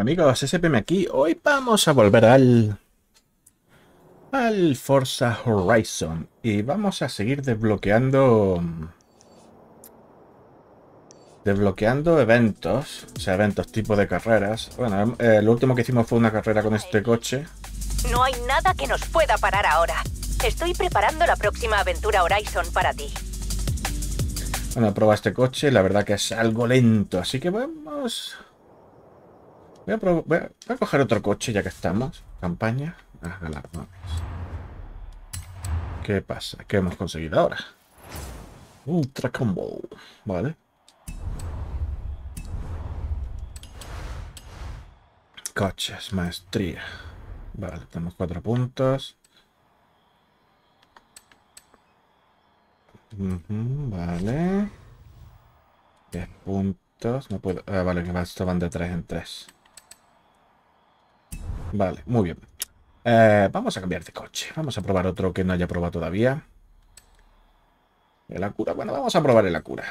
Amigos, SPM aquí. Hoy vamos a volver al Forza Horizon y vamos a seguir desbloqueando eventos, o sea, eventos tipo de carreras. Bueno, lo último que hicimos fue una carrera con este coche. No hay nada que nos pueda parar ahora. Estoy preparando la próxima aventura Horizon para ti. Bueno, he probado este coche, la verdad que es algo lento, así que vamos... Voy a coger otro coche ya que estamos. Campaña. Galardones. ¿Qué pasa? ¿Qué hemos conseguido ahora? Ultra Combo. Vale. Coches, maestría. Vale, tenemos 4 puntos. Vale. 10 puntos. No puedo... Ah, vale, que esto van de 3 en 3. Vale, muy bien. Vamos a cambiar de coche. Vamos a probar otro que no haya probado todavía. El Acura. Bueno, vamos a probar el Acura.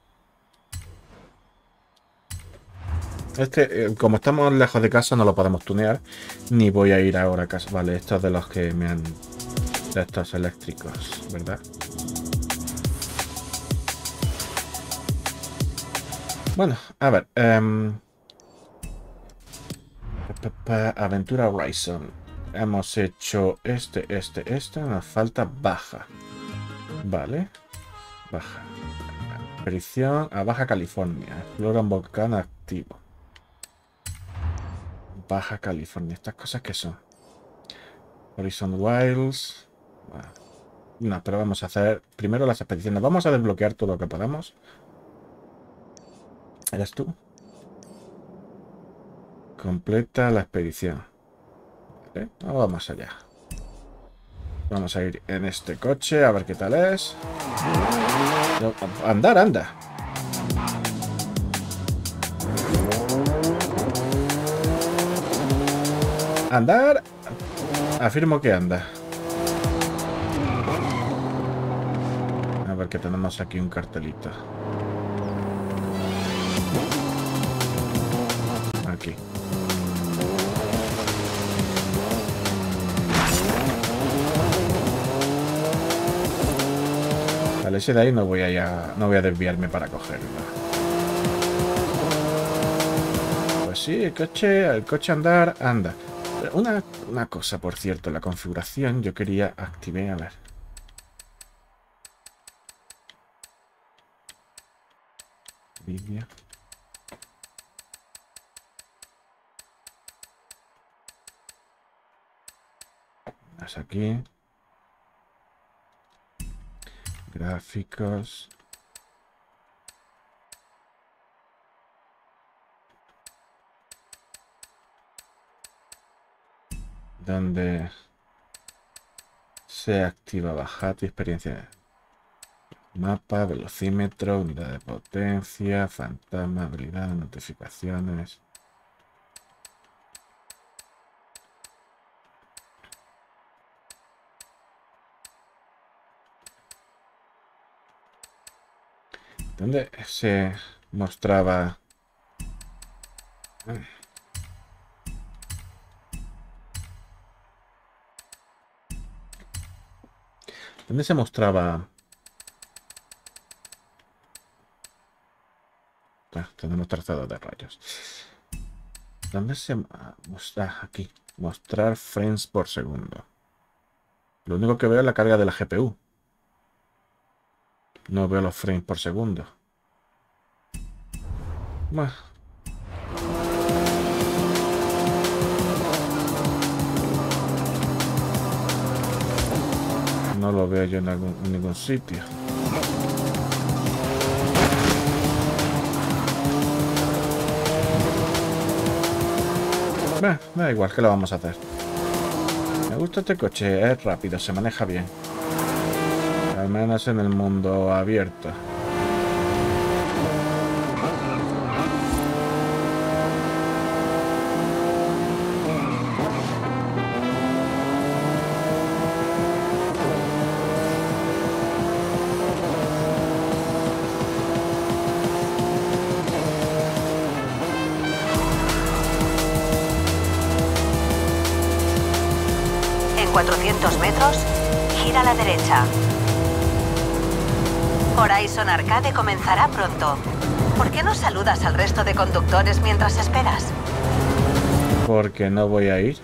Como estamos lejos de casa, no lo podemos tunear. Ni voy a ir ahora a casa. Vale, estos de los que me han... De estos eléctricos, ¿verdad? Bueno, a ver. Aventura Horizon. Hemos hecho este. Nos falta baja. Vale. Baja. Expedición a Baja California. Explora un volcán activo. Baja California. ¿Estas cosas qué son? Horizon Wilds. Bueno, no, pero vamos a hacer primero las expediciones. Vamos a desbloquear todo lo que podamos. ¿Eres tú? Completa la expedición. ¿Vale? Vamos allá. Vamos a ir en este coche a ver qué tal es. Andar, anda. Andar. Afirmo que anda. A ver que tenemos aquí un cartelito. Aquí. Vale, ese de ahí no voy a desviarme para cogerlo. Pues sí, el coche andar, anda. Una cosa, por cierto, la configuración yo quería activar, a ver. Vídeo. Aquí. Gráficos. Donde se activa bajar tu experiencia. Mapa, velocímetro, unidad de potencia, fantasma, habilidad, notificaciones. ¿Dónde se mostraba? ¿Dónde se mostraba? Tenemos trazado de rayos. ¿Dónde se muestra? Aquí. Mostrar frames por segundo. Lo único que veo es la carga de la GPU. No veo los frames por segundo. Bueno. No lo veo yo en ningún sitio. Da igual, que lo vamos a hacer. Me gusta este coche, es rápido, se maneja bien. Al menos en el mundo abierto. En 400 metros, gira a la derecha. Horizon Arcade comenzará pronto. ¿Por qué no saludas al resto de conductores mientras esperas? Porque no voy a ir.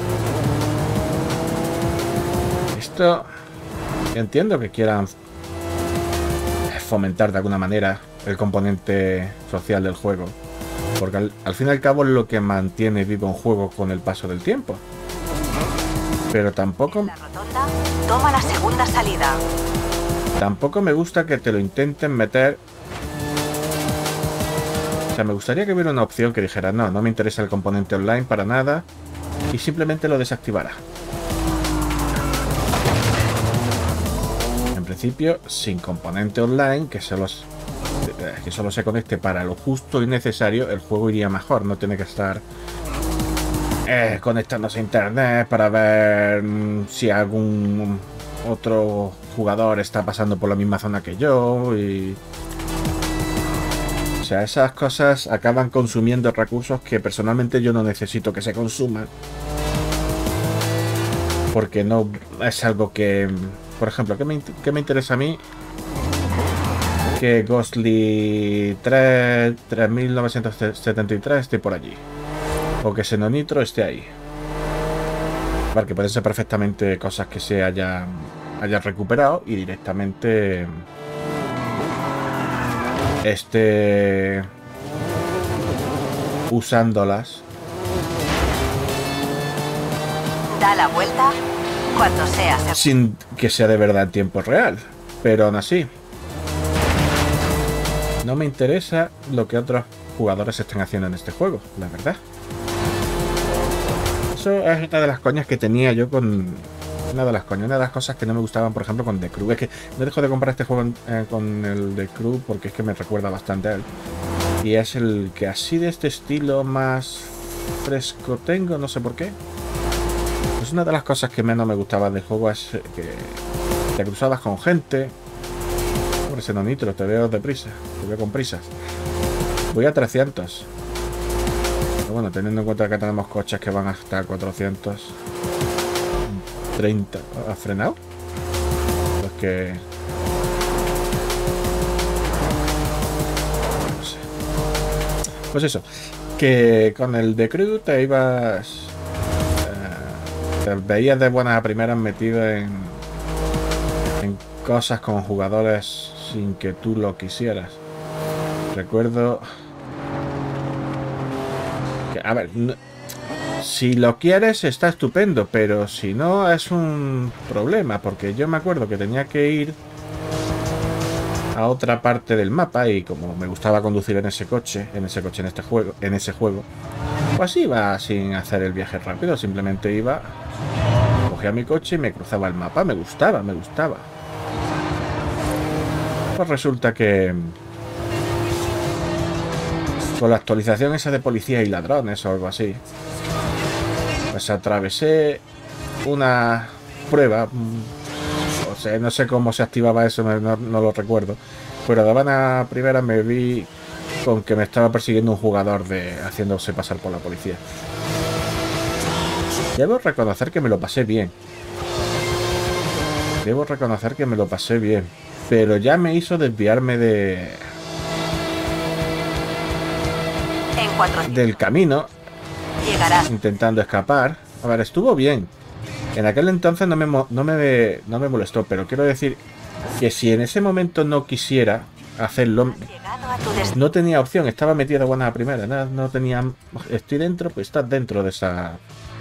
Esto... Entiendo que quieran fomentar de alguna manera el componente social del juego. Porque al fin y al cabo es lo que mantiene vivo un juego con el paso del tiempo. Pero tampoco... En la rotonda, toma la segunda salida. Tampoco me gusta que te lo intenten meter... O sea, me gustaría que hubiera una opción que dijera no, no me interesa el componente online para nada y simplemente lo desactivara. En principio, sin componente online, que solo se conecte para lo justo y necesario, el juego iría mejor. No tiene que estar conectándose a internet para ver si algún otro jugador está pasando por la misma zona que yo y... O sea, esas cosas acaban consumiendo recursos que personalmente yo no necesito que se consuman. Porque no es algo que... Por ejemplo, ¿qué me interesa a mí? Que Ghostly 3973 esté por allí. O que Xenonitro esté ahí. Vale, que pueden ser perfectamente cosas que se hayan recuperado y directamente... usándolas. Da la vuelta cuando sea seguro. Sin que sea de verdad en tiempo real. Pero aún así, no me interesa lo que otros jugadores estén haciendo en este juego, la verdad. Eso es una de las coñas que tenía yo con... Una de las cosas que no me gustaban, por ejemplo, con The Crew. Es que no dejo de comprar este juego con el The Crew porque es que me recuerda bastante a él. Y es el que así de este estilo más fresco tengo, no sé por qué. Pues una de las cosas que menos me gustaba del juego es que te cruzabas con gente. Por Xenonitro, te veo deprisa, te veo con prisas. Voy a 300. Pero bueno, teniendo en cuenta que tenemos coches que van hasta 430. ¿Has frenado? Pues que... No sé. Pues eso, que con el The Crew te ibas... te veías de buenas a primeras metido en cosas con jugadores sin que tú lo quisieras. Recuerdo... que, a ver... Si lo quieres está estupendo, pero si no es un problema, porque yo me acuerdo que tenía que ir a otra parte del mapa y como me gustaba conducir en ese coche, en ese juego, pues iba sin hacer el viaje rápido, simplemente iba, cogía mi coche y me cruzaba el mapa, me gustaba. Pues resulta que con la actualización esa de policía y ladrones o algo así, pues atravesé una prueba, o sea, no sé cómo se activaba eso, no lo recuerdo, pero de buena primera me vi con que me estaba persiguiendo un jugador haciéndose pasar por la policía. Debo reconocer que me lo pasé bien. Pero ya me hizo desviarme del camino. Llegarás. Intentando escapar. A ver, estuvo bien. En aquel entonces no me molestó, pero quiero decir que si en ese momento no quisiera hacerlo, no tenía opción, estaba metido de buena a primera, no tenía... Estoy dentro, pues estás dentro de esa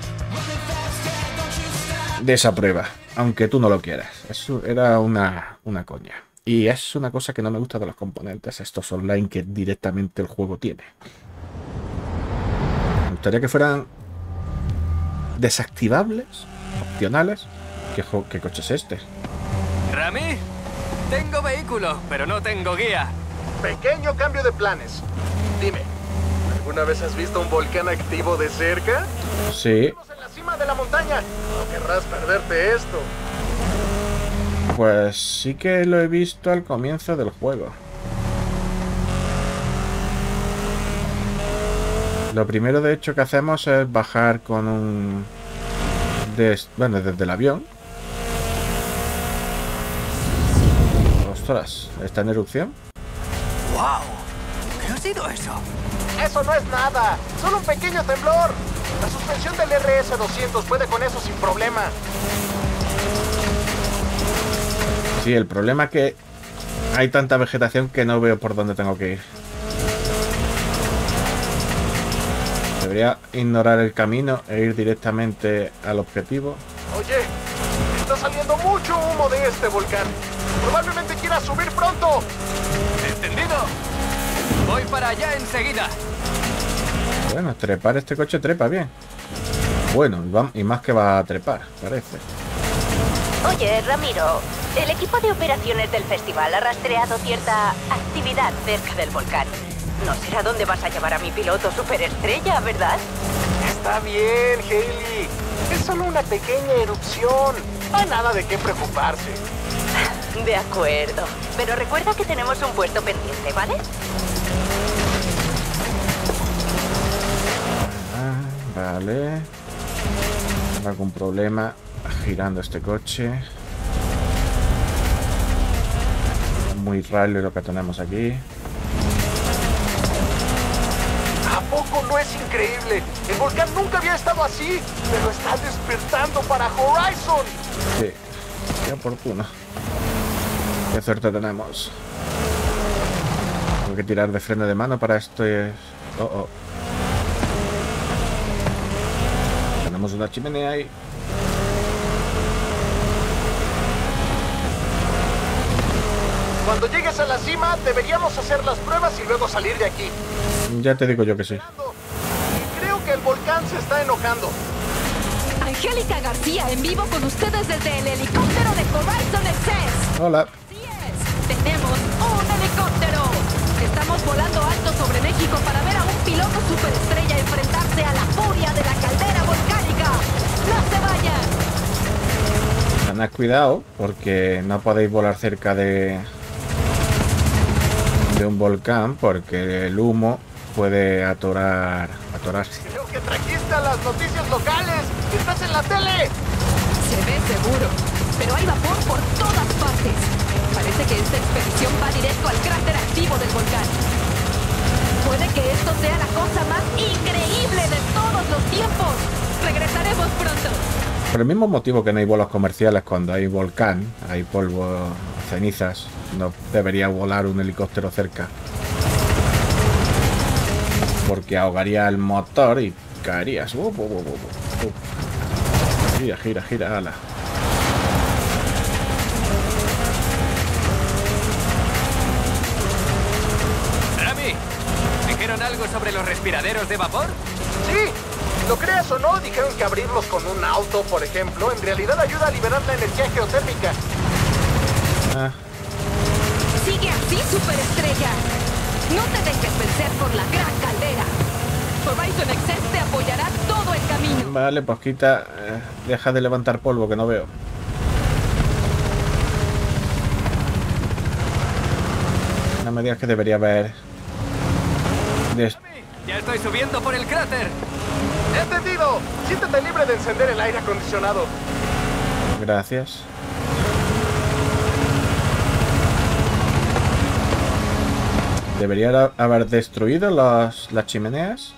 prueba, aunque tú no lo quieras. Eso era una coña. Y es una cosa que no me gusta de los componentes estos online que directamente el juego tiene. Me gustaría que fueran desactivables, opcionales. ¿Qué coche es este? ¿Rami? Tengo vehículo, pero no tengo guía. Pequeño cambio de planes. Dime, ¿alguna vez has visto un volcán activo de cerca? Sí. Estamos en la cima de la montaña. No querrás perderte esto. Pues sí que lo he visto al comienzo del juego. Lo primero de hecho que hacemos es bajar con un Bueno, desde el avión. Ostras, ¿está en erupción? ¡Wow! ¿Qué ha sido eso? Eso no es nada, solo un pequeño temblor. La suspensión del RS-200 puede con eso sin problema. Sí, el problema es que hay tanta vegetación que no veo por dónde tengo que ir. Debería ignorar el camino e ir directamente al objetivo. Oye, está saliendo mucho humo de este volcán. Probablemente quiera subir pronto. ¿Entendido? Voy para allá enseguida. Bueno, trepar este coche trepa bien. Bueno, y más que va a trepar, parece. Oye, Ramiro, el equipo de operaciones del festival ha rastreado cierta actividad cerca del volcán. No será dónde vas a llevar a mi piloto superestrella, ¿verdad? Está bien, Hailey. Es solo una pequeña erupción. No hay nada de qué preocuparse. De acuerdo. Pero recuerda que tenemos un puesto pendiente, ¿vale? Vale. ¿Algún problema girando este coche? Muy raro lo que tenemos aquí. ¿A poco no es increíble? El volcán nunca había estado así, pero está despertando para Horizon. Sí, qué oportuno. Qué suerte tenemos. Tengo que tirar de freno de mano para esto. Oh. Tenemos una chimenea ahí. Cuando llegues a la cima, deberíamos hacer las pruebas y luego salir de aquí. Ya te digo yo que sí. Creo que el volcán se está enojando. Angélica García, en vivo con ustedes desde el helicóptero de Horizon Excess. Hola. Así es, tenemos un helicóptero. Estamos volando alto sobre México para ver a un piloto superestrella enfrentarse a la furia de la caldera volcánica. ¡No se vayan! Tened cuidado porque no podéis volar cerca de un volcán porque el humo puede atorarse. Creo que trajiste a las noticias locales. ¡Estás en la tele! Se ve seguro, pero hay vapor por todas partes. Parece que esta expedición va directo al cráter activo del volcán. Puede que esto sea la cosa más increíble de todos los tiempos. Regresaremos pronto. Por el mismo motivo que no hay vuelos comerciales cuando hay volcán, hay polvo, cenizas, no debería volar un helicóptero cerca. Porque ahogaría el motor y caerías. Gira, ala. Rami, ¿dijeron algo sobre los respiraderos de vapor? Sí. Lo creas o no, dijeron que abrirlos con un auto, por ejemplo, en realidad ayuda a liberar la energía geotérmica. Sigue así, superestrella. No te dejes vencer por la gran caldera. Horizon Excess te apoyará todo el camino. Vale, pues quita. Deja de levantar polvo que no veo. No me digas que debería haber. Ya estoy subiendo por el cráter. ¡Entendido! Siéntete libre de encender el aire acondicionado. Gracias. ¿Debería haber destruido las chimeneas?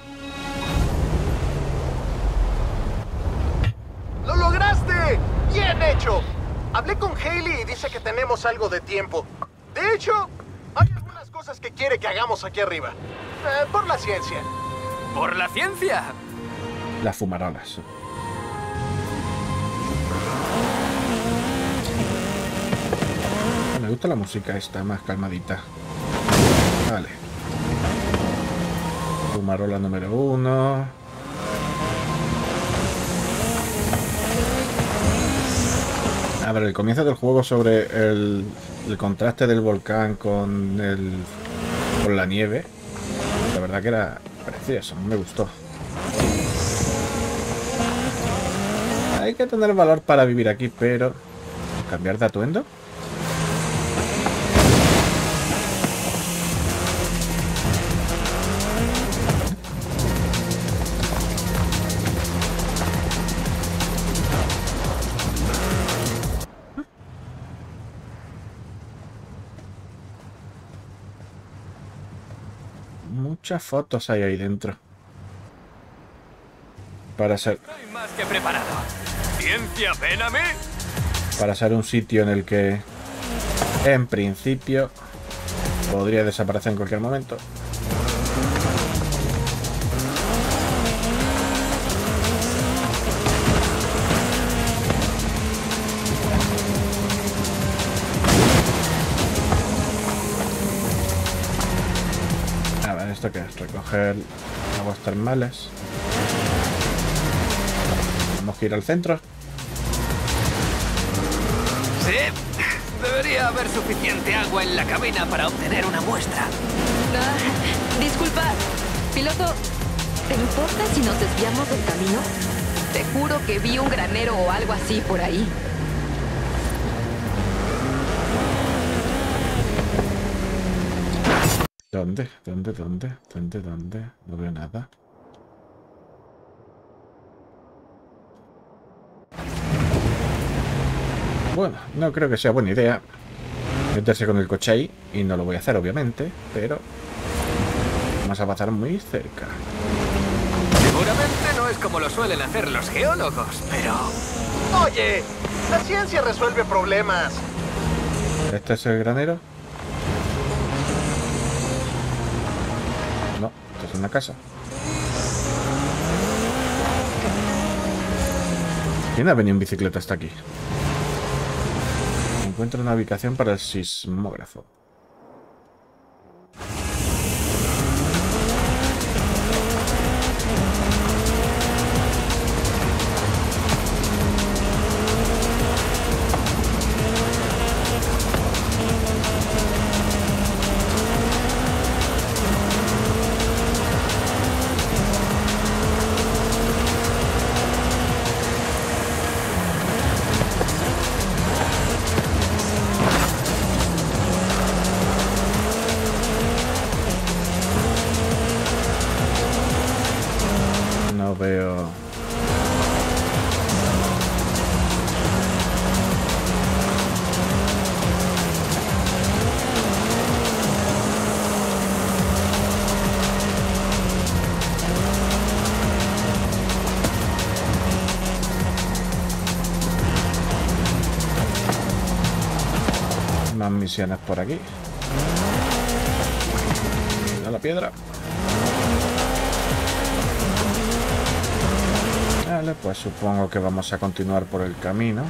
¡Lo lograste! ¡Bien hecho! Hablé con Hailey y dice que tenemos algo de tiempo. De hecho, hay algunas cosas que quiere que hagamos aquí arriba. Por la ciencia. ¿Por la ciencia? Las fumarolas. Me gusta la música esta, más calmadita. Vale. Fumarola número 1. A ver, el comienzo del juego sobre el contraste del volcán con la nieve. La verdad que era precioso, me gustó. Hay que tener valor para vivir aquí, pero... ¿cambiar de atuendo? Muchas fotos hay ahí dentro. Para ser... Estoy más que preparado. ¿Ciencia, ven a mí? Para ser un sitio en el que, en principio, podría desaparecer en cualquier momento. A ver, ¿esto qué es? Recoger aguas termales. Tenemos que ir al centro. Sí. Debería haber suficiente agua en la cabina para obtener una muestra. Disculpa, piloto, ¿te importa si nos desviamos del camino? Te juro que vi un granero o algo así por ahí. ¿Dónde? ¿Dónde? No veo nada. Bueno, no creo que sea buena idea meterse con el coche ahí, y no lo voy a hacer obviamente, pero vamos a pasar muy cerca. Seguramente no es como lo suelen hacer los geólogos, pero... Oye, la ciencia resuelve problemas. ¿Este es el granero? No, esto es una casa. ¿Quién ha venido en bicicleta hasta aquí? Encuentro una ubicación para el sismógrafo. No veo... más misiones por aquí. A la piedra. Vale, pues supongo que vamos a continuar por el camino.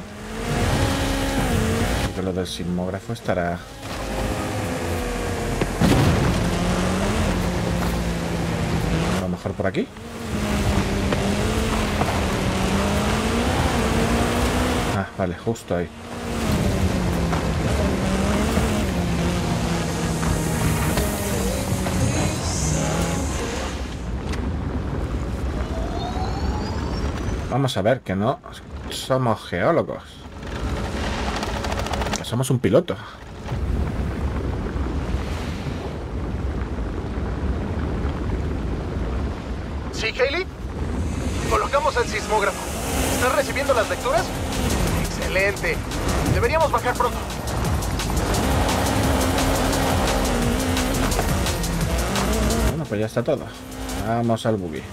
Porque lo del sismógrafo estará... a lo mejor por aquí. Ah, vale, justo ahí. Vamos a ver, que no somos geólogos. Que somos un piloto. ¿Sí, Hailey? Colocamos el sismógrafo. ¿Estás recibiendo las lecturas? Excelente. Deberíamos bajar pronto. Bueno, pues ya está todo. Vamos al buggy.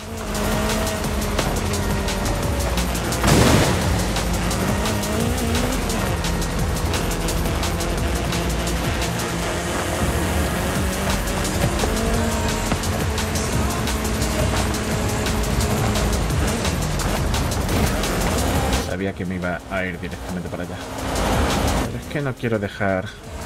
Sabía que me iba a ir directamente para allá. Pero es que no quiero dejar...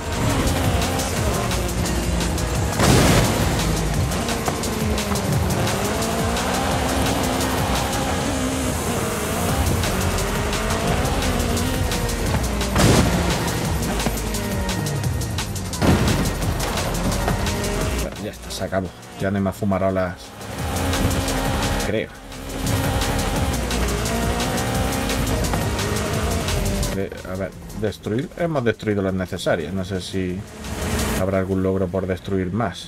Bueno, ya está, se acabó. Ya no hay más fumarolas. Creo. A ver, destruir. Hemos destruido las necesarias. No sé si habrá algún logro por destruir más.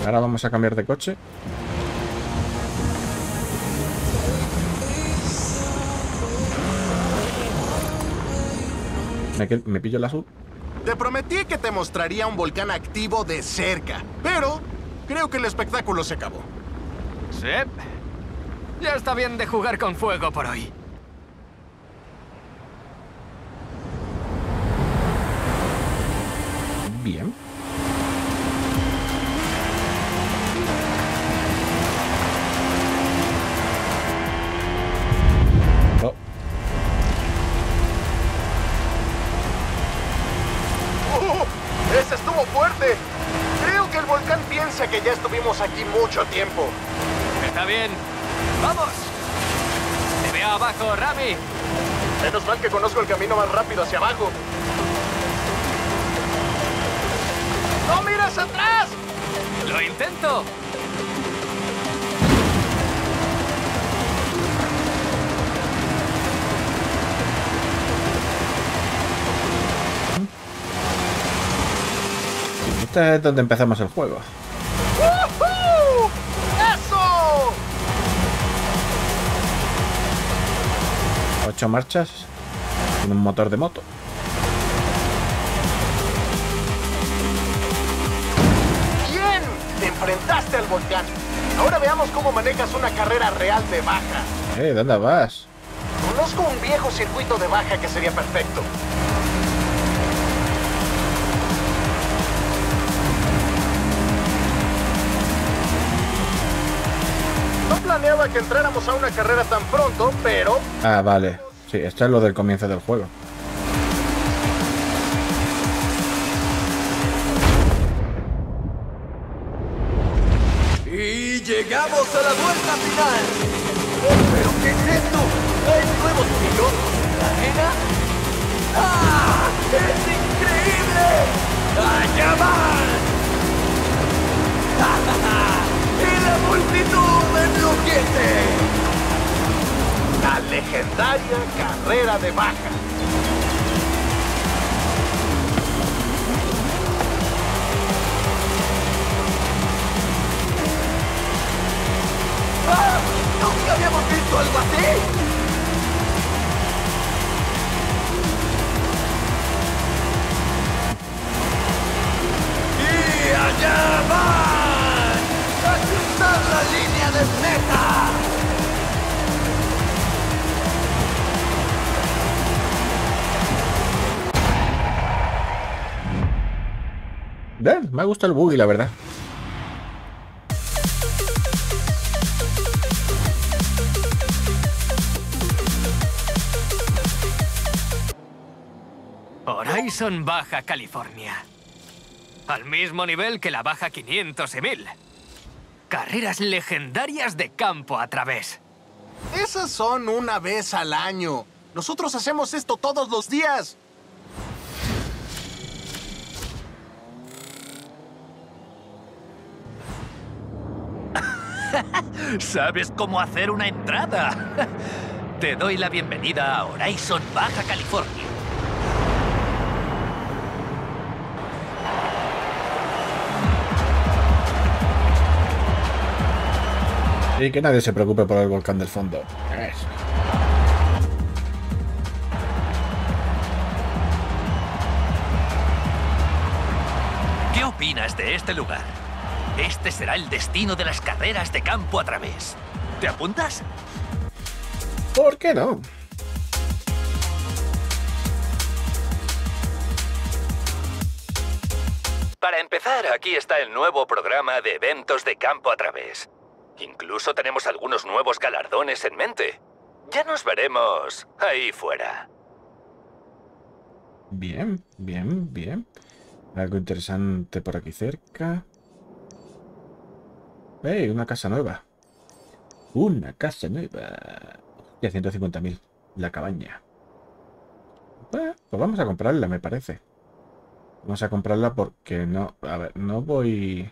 Ahora vamos a cambiar de coche. Me pillo el azul. Te prometí que te mostraría un volcán activo de cerca, pero creo que el espectáculo se acabó. Sí. Ya está bien de jugar con fuego por hoy. Bien. Oh. ¡Ese estuvo fuerte! Creo que el volcán piensa que ya estuvimos aquí mucho tiempo. Está bien. ¡Vamos! ¡Te veo abajo, Rami! Menos mal que conozco el camino más rápido hacia abajo. ¡No mires atrás! ¡Lo intento! Este es donde empezamos el juego. ¡Woohoo! ¡Eso! 8 marchas. Con un motor de moto. ¡Bien! Te enfrentaste al volcán. Ahora veamos cómo manejas una carrera real de baja. ¿Dónde vas? Conozco un viejo circuito de baja que sería perfecto. No planeaba que entráramos a una carrera tan pronto, pero... Ah, vale. Sí, esto es lo del comienzo del juego. Y llegamos a la vuelta final. ¿Pero qué es esto? ¿Hay nuevos pilotos en la arena? ¡Ah! ¡Es increíble! ¡Allá van! ¡Ja, ja, ja! ¡Y la multitud enloquece! La legendaria carrera de baja. ¡Ah! ¡Nunca habíamos visto algo así! ¡Y allá van! ¡A cruzar la línea de meta! Bien, me gusta el buggy, la verdad. Horizon Baja California. Al mismo nivel que la Baja 500 y 1000. Carreras legendarias de campo a través. Esas son una vez al año. Nosotros hacemos esto todos los días. ¿Sabes cómo hacer una entrada? Te doy la bienvenida a Horizon Baja California. Y que nadie se preocupe por el volcán del fondo. Eso. ¿Qué opinas de este lugar? Este será el destino de las carreras de campo a través. ¿Te apuntas? ¿Por qué no? Para empezar, aquí está el nuevo programa de eventos de campo a través. Incluso tenemos algunos nuevos galardones en mente. Ya nos veremos ahí fuera. Bien, bien, bien. Algo interesante por aquí cerca. ¡Hey! Una casa nueva. Una casa nueva. Y a 150.000. La cabaña. Bueno, pues vamos a comprarla, me parece. Vamos a comprarla porque no... A ver, no voy...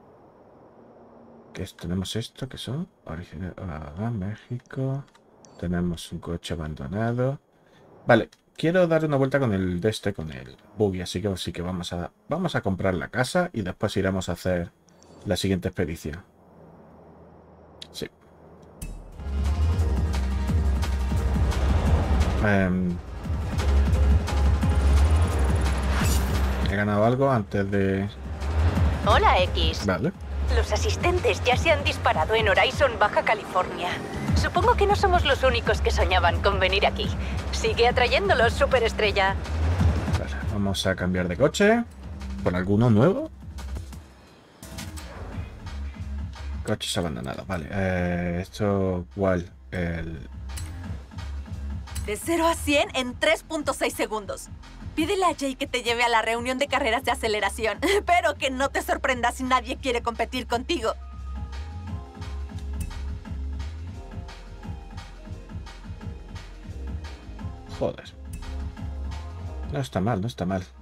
Tenemos esto, que son... Original... México. Tenemos un coche abandonado. Vale, quiero dar una vuelta con el con el buggy. Así que vamos a comprar la casa y después iremos a hacer la siguiente expedición. Sí. He ganado algo antes de... Hola, X. Vale. Los asistentes ya se han disparado en Horizon, Baja California. Supongo que no somos los únicos que soñaban con venir aquí. Sigue atrayéndolos, superestrella. Vale, vamos a cambiar de coche. ¿Por alguno nuevo? Coches abandonados, vale. Esto, ¿cuál? El... De 0 a 100 en 3.6 segundos. Pídele a Jay que te lleve a la reunión de carreras de aceleración. Pero que no te sorprenda si nadie quiere competir contigo. Joder. No está mal, no está mal.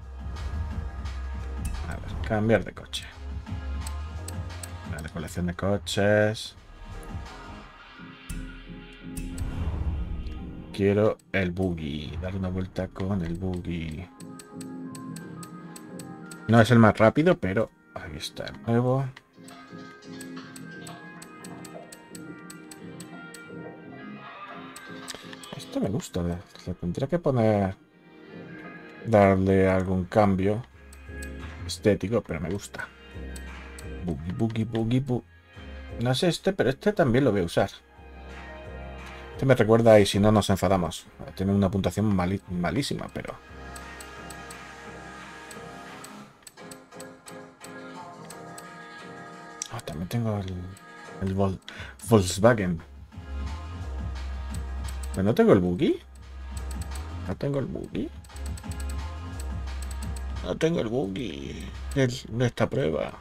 A ver, cambiar de coche. Vale, colección de coches. Quiero el buggy. Dar una vuelta con el buggy. No es el más rápido, pero ahí está el nuevo. Esto me gusta. Le tendría que poner... darle algún cambio estético, pero me gusta. Buggy, buggy, buggy, buggy. No es este, pero este también lo voy a usar. Este me recuerda y si no nos enfadamos. Tiene una puntuación malísima, pero... Oh, también tengo el Volkswagen. ¿Pero no tengo el buggy? ¿No tengo el buggy? No tengo el buggy de esta prueba.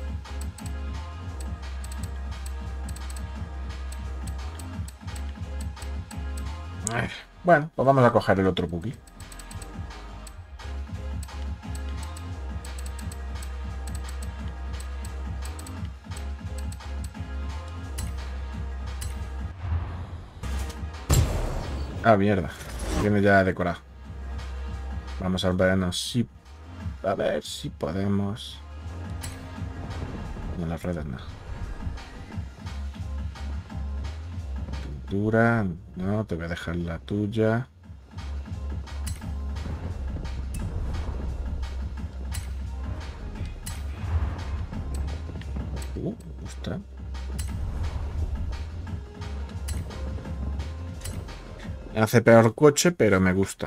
Bueno, pues vamos a coger el otro buggy. Ah, mierda. Viene ya decorado. Vamos a vernos si... A ver si podemos... No, las redes no. Pintura... No, te voy a dejar la tuya. Me gusta. Hace peor coche, pero me gusta.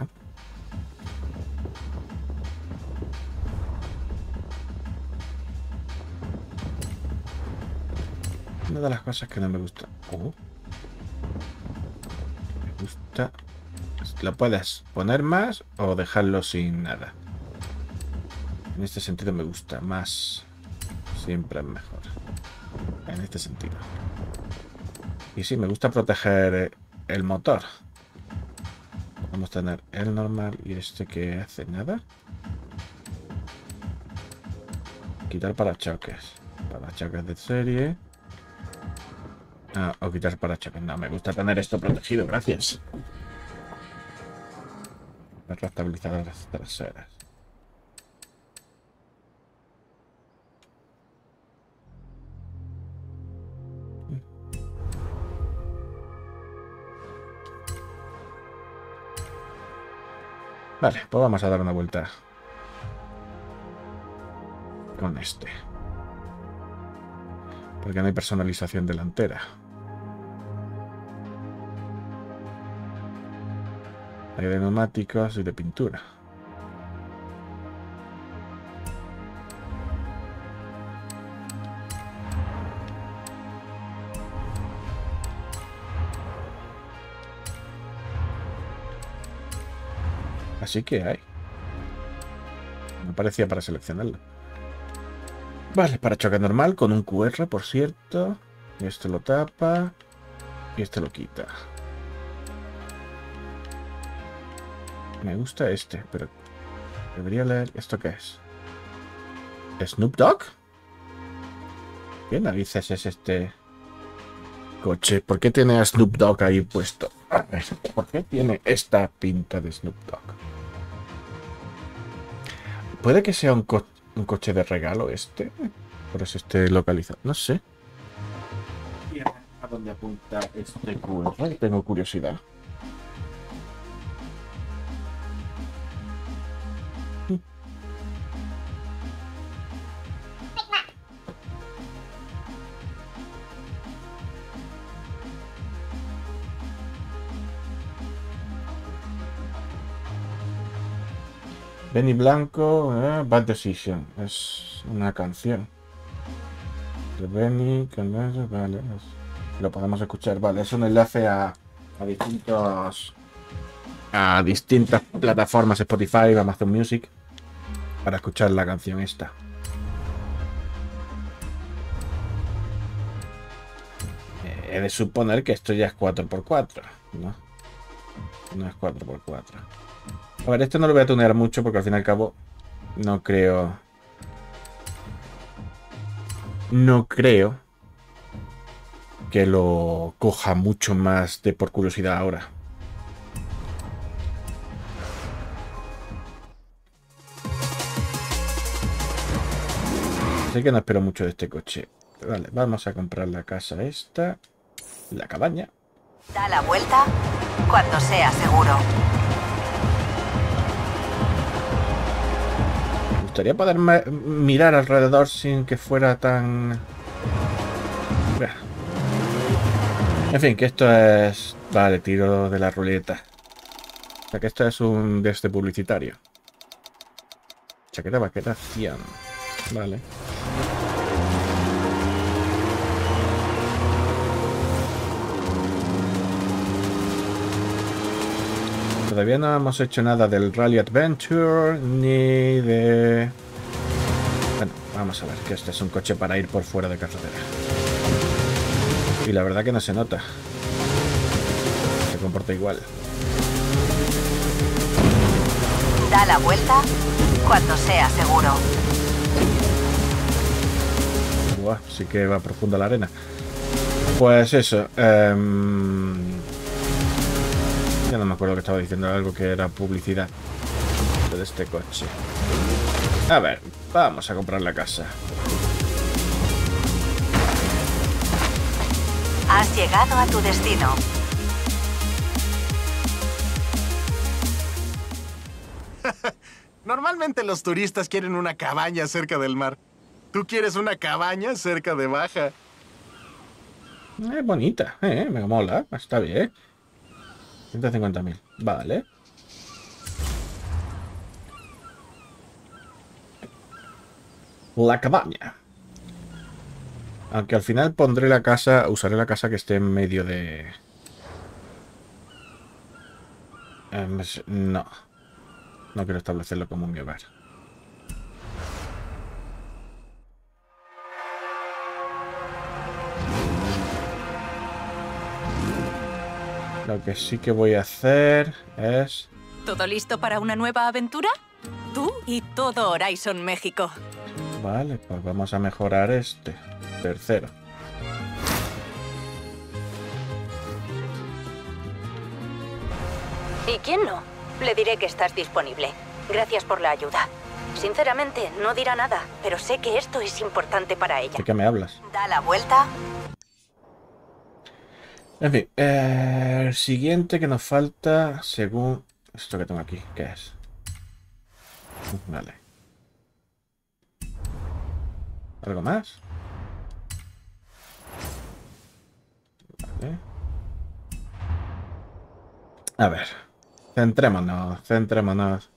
Una de las cosas que no me gusta. Me gusta. Lo puedes poner más o dejarlo sin nada. En este sentido me gusta más. Siempre es mejor. En este sentido. Y sí, me gusta proteger el motor. Vamos a tener el normal y este que hace nada. Quitar parachoques. Parachoques de serie. Ah, o quitar parachoques. No, me gusta tener esto protegido, gracias. Para estabilizar las traseras. Vale, pues vamos a dar una vuelta con este. Porque no hay personalización delantera. Hay de neumáticos y de pintura. Así que hay. Me parecía para seleccionarlo. Vale, para choque normal con un QR, por cierto. Y este lo tapa. Y este lo quita. Me gusta este, pero debería leer... ¿Esto qué es? ¿Snoop Dogg? ¿Qué narices es este coche? ¿Por qué tiene a Snoop Dogg ahí puesto? A ver, ¿por qué tiene esta pinta de Snoop Dogg? Puede que sea un coche de regalo este. Por eso esté localizado. No sé. ¿A dónde apunta este QR? Tengo curiosidad. Benny Blanco, Bad Decision. Es una canción. De Benny, vale. Lo podemos escuchar, vale. Es un enlace a distintas plataformas, Spotify, Amazon Music, para escuchar la canción esta. He de suponer que esto ya es 4x4, ¿no? No es 4x4. A ver, esto no lo voy a tunear mucho porque al fin y al cabo no creo que lo coja mucho más de por curiosidad ahora. Así que no espero mucho de este coche. Vale, vamos a comprar la casa esta, la cabaña. Da la vuelta cuando sea seguro. Me gustaría poder mirar alrededor sin que fuera tan... En fin, que esto es... Vale, tiro de la ruleta. O sea, que esto es un de este publicitario. Chaqueta vaquera 100. Vale. Todavía no hemos hecho nada del Rally Adventure, ni de... Bueno, vamos a ver, que este es un coche para ir por fuera de carretera. Y la verdad que no se nota. Se comporta igual. Da la vuelta cuando sea seguro. Buah, sí que va profunda la arena. Pues eso. Ya no me acuerdo que estaba diciendo, algo que era publicidad de este coche. A ver, vamos a comprar la casa. Has llegado a tu destino. Normalmente los turistas quieren una cabaña cerca del mar. Tú quieres una cabaña cerca de Baja. Es bonita, me mola, está bien. 150.000, vale. La cabaña. Aunque al final pondré la casa, usaré la casa que esté en medio de... No. No quiero establecerlo como mi hogar. Lo que sí que voy a hacer es... ¿Todo listo para una nueva aventura? Tú y todo Horizon México. Vale, pues vamos a mejorar este. Tercero. ¿Y quién no? Le diré que estás disponible. Gracias por la ayuda. Sinceramente, no dirá nada, pero sé que esto es importante para ella. ¿De qué me hablas? Da la vuelta. En fin, el siguiente que nos falta, según esto que tengo aquí, ¿qué es? Vale. ¿Algo más? Vale. A ver, centrémonos.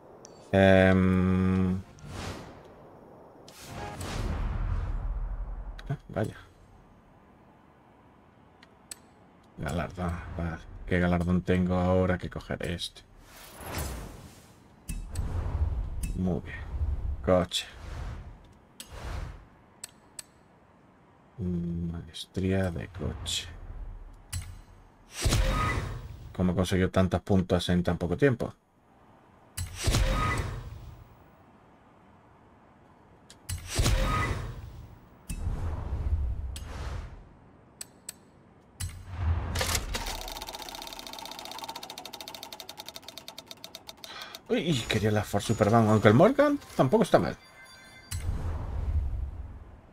Vaya. Galardón. Vale. ¿Qué galardón tengo ahora que coger este? Muy bien. Coche. Maestría de coche. ¿Cómo consiguió tantos puntos en tan poco tiempo? Uy, quería la Ford Superman, aunque el Morgan tampoco está mal.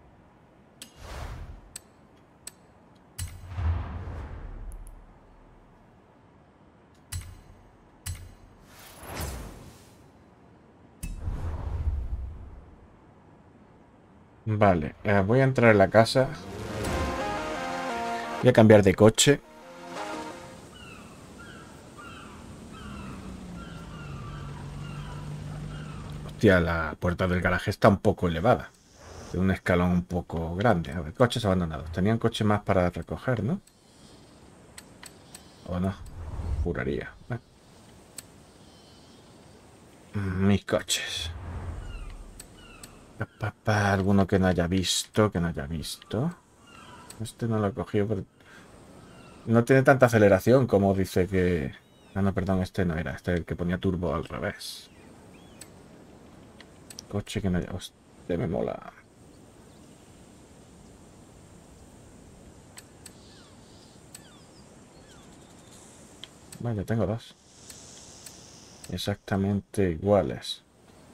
Vale, voy a entrar en la casa. Voy a cambiar de coche. Hostia, la puerta del garaje está un poco elevada. De un escalón un poco grande. A ver, coches abandonados. Tenían coche más para recoger, ¿no? ¿O no? Juraría. Mis coches. Alguno que no haya visto, Este no lo he cogido, pero no tiene tanta aceleración como dice que... Ah, no, perdón, este no era. Este es el que ponía turbo al revés. Coche que no haya... Hostia, me mola. Vale, tengo dos. Exactamente iguales.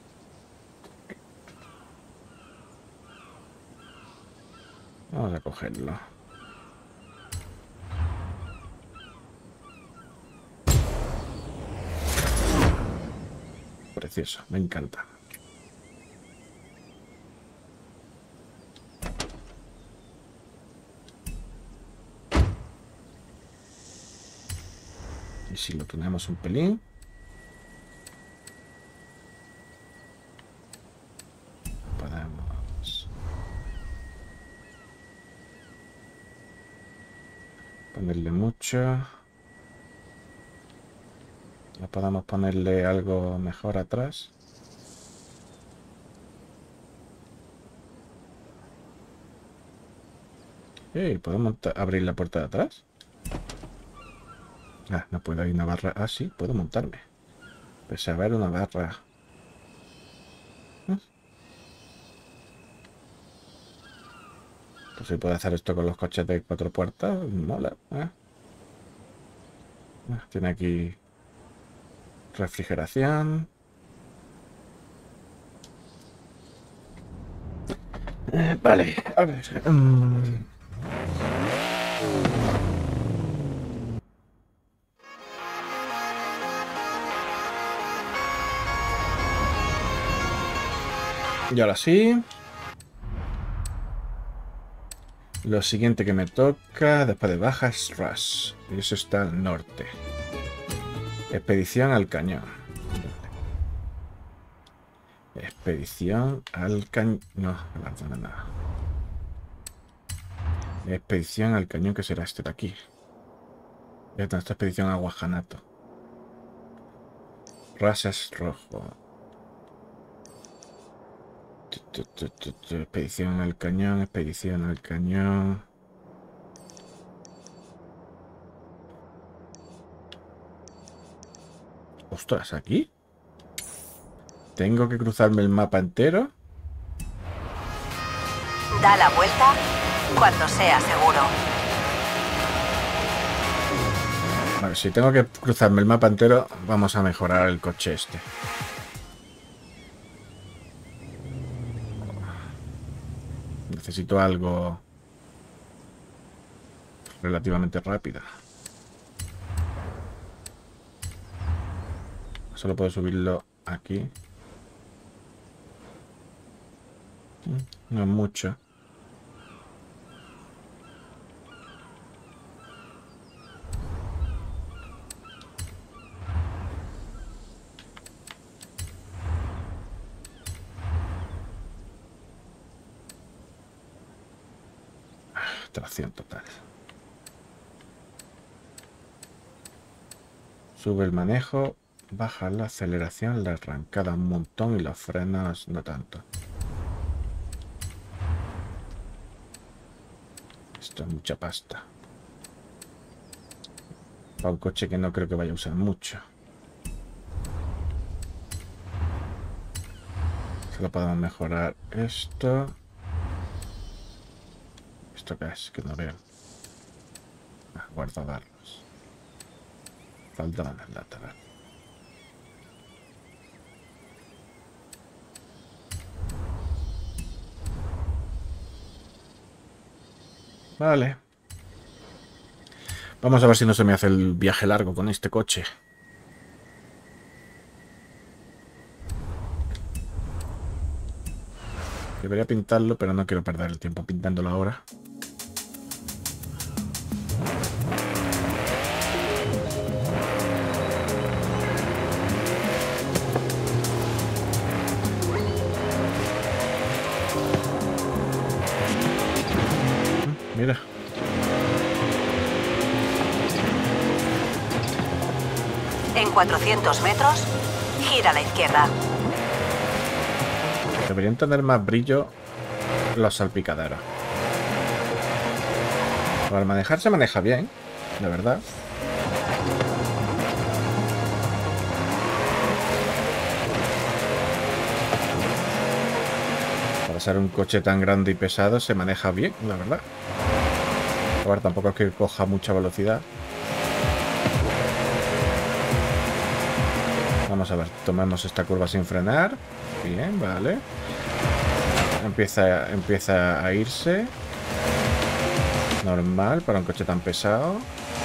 Vamos a cogerlo. Precioso, me encanta. Y si lo tunemos un pelín. Podemos ponerle mucho. No podemos ponerle algo mejor atrás. ¿Podemos abrir la puerta de atrás? Ah, no puedo, hay una barra. Ah, sí, puedo montarme. Pese a ver una barra. Pues si puedo hacer esto con los coches de 4 puertas, mola. Tiene aquí refrigeración. Vale, a ver. Y ahora sí. Lo siguiente que me toca después de baja es Rush. Y eso está al norte. Expedición al cañón. Expedición al cañón. No, nada. Expedición al cañón, que será este de aquí. Esta expedición a Guajanato. Rush es rojo. Expedición al cañón, expedición al cañón. Ostras, ¿aquí? ¿Tengo que cruzarme el mapa entero? Da la vuelta cuando sea seguro. Vale, si tengo que cruzarme el mapa entero, vamos a mejorar el coche este. Necesito algo relativamente rápido. Solo puedo subirlo aquí. No es mucho. Tracción total. Sube el manejo, baja la aceleración, la arrancada un montón y los frenos no tanto. Esto es mucha pasta. Para un coche que no creo que vaya a usar mucho. Solo podemos mejorar esto. ¿Esto qué es? Que no veo. Guardabarros. Faltaban las lateral. Vale. Vamos a ver si no se me hace el viaje largo con este coche. Debería pintarlo, pero no quiero perder el tiempo pintándolo ahora. Mira. En 400 metros, gira a la izquierda. Deberían tener más brillo los salpicaderos. Para manejar se maneja bien, la verdad. Para ser un coche tan grande y pesado se maneja bien, la verdad. A ver, tampoco es que coja mucha velocidad. Vamos a ver, tomemos esta curva sin frenar. Bien, vale. Empieza a irse. Normal para un coche tan pesado.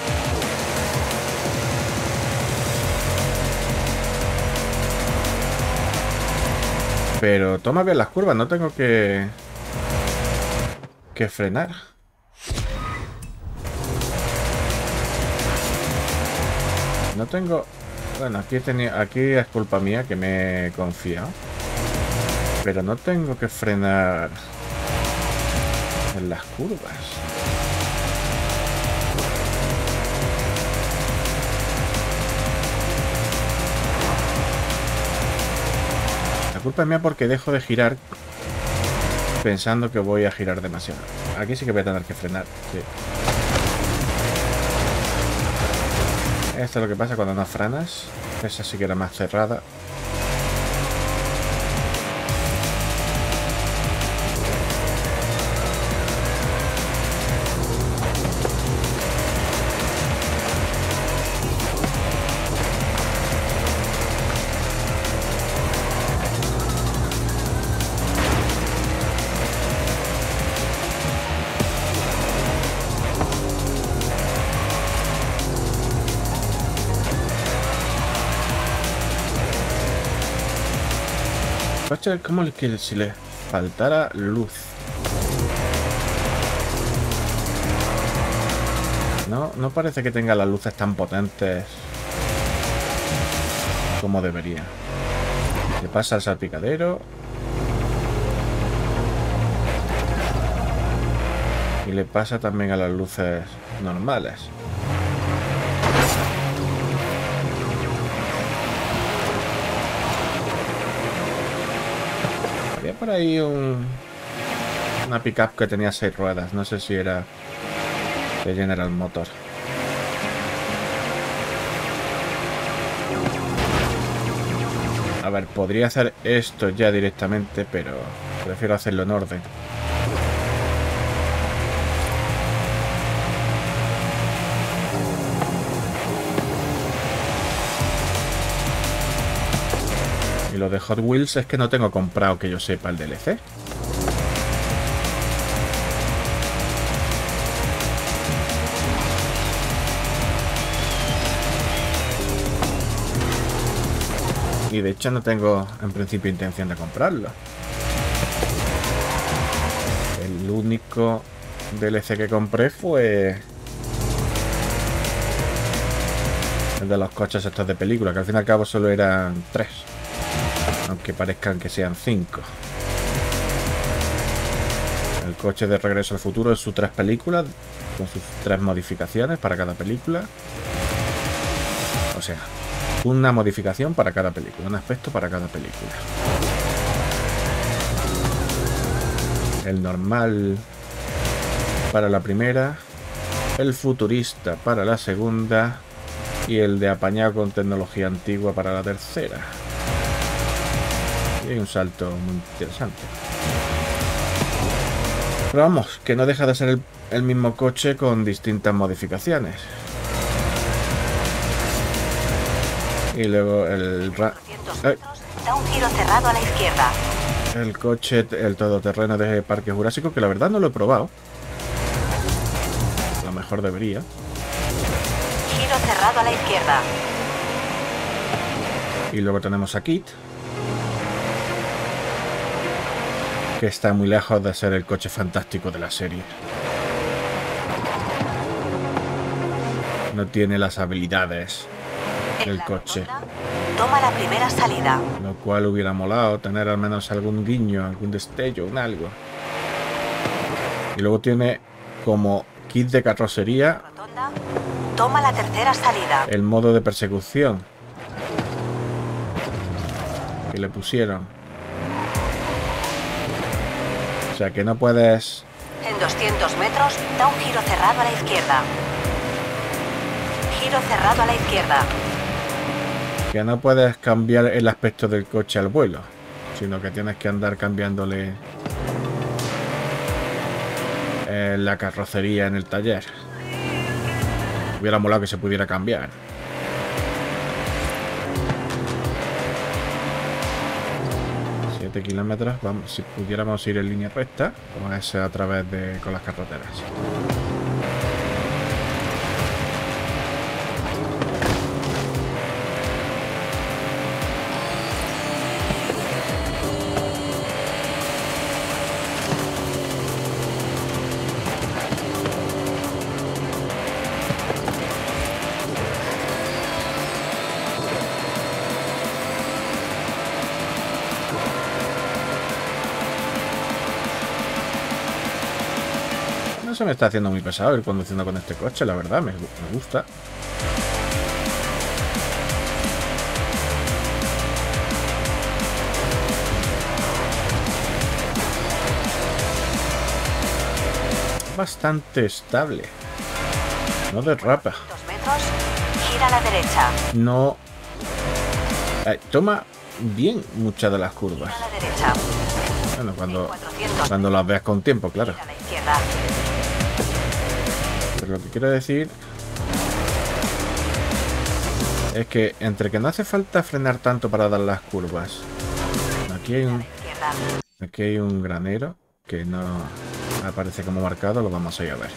Pero toma bien las curvas, no tengo que frenar. No tengo... Bueno, aquí es culpa mía que me he confiado. Pero no tengo que frenar en las curvas. La culpa es mía porque dejo de girar pensando que voy a girar demasiado. Aquí sí que voy a tener que frenar, sí. Esto es lo que pasa cuando no frenas. Esa sí que era más cerrada. Es como que si le faltara luz. No parece que tenga las luces tan potentes como debería. Le pasa al salpicadero. Y le pasa también a las luces normales. Había por ahí una pickup que tenía 6 ruedas. No sé si era de General Motors. A ver, podría hacer esto ya directamente, pero prefiero hacerlo en orden. Y lo de Hot Wheels es que no tengo comprado, que yo sepa, el DLC. Y de hecho no tengo en principio intención de comprarlo. El único DLC que compré fue el de los coches estos de película, que al fin y al cabo solo eran 3. Aunque parezcan que sean 5. El coche de Regreso al Futuro es sus 3 películas, con sus 3 modificaciones para cada película. O sea, una modificación para cada película, un aspecto para cada película. El normal para la primera, el futurista para la segunda y el de apañado con tecnología antigua para la tercera. Y hay un salto muy interesante. Pero vamos, que no deja de ser el mismo coche con distintas modificaciones. Y luego Da un giro cerrado a la izquierda. el coche, el todoterreno de Parque Jurásico, que la verdad no lo he probado. A lo mejor debería. Giro cerrado a la izquierda. Y luego tenemos a Kit, que está muy lejos de ser el coche fantástico de la serie. No tiene las habilidades del coche. Toma la primera salida. Lo cual hubiera molado tener al menos algún guiño, algún destello, un algo. Y luego tiene como kit de carrocería Rotonda. Toma la tercera salida. el modo de persecución que le pusieron. O sea que no puedes... En 200 metros, da un giro cerrado a la izquierda. Giro cerrado a la izquierda. Que no puedes cambiar el aspecto del coche al vuelo, sino que tienes que andar cambiándole la carrocería en el taller. Hubiera molado que se pudiera cambiar. Kilómetros, vamos, si pudiéramos ir en línea recta, como es a través de con las carreteras. No se me está haciendo muy pesado ir conduciendo con este coche, la verdad, me gusta. Bastante estable. No derrapa. 2 metros, gira a la derecha. No... toma bien muchas de las curvas. Gira a la derecha. Bueno, 400. cuando las veas con tiempo, claro. Gira a la izquierda. Pero lo que quiero decir es que entre que no hace falta frenar tanto para dar las curvas. Aquí hay un granero que no aparece como marcado, lo vamos a ir a ver.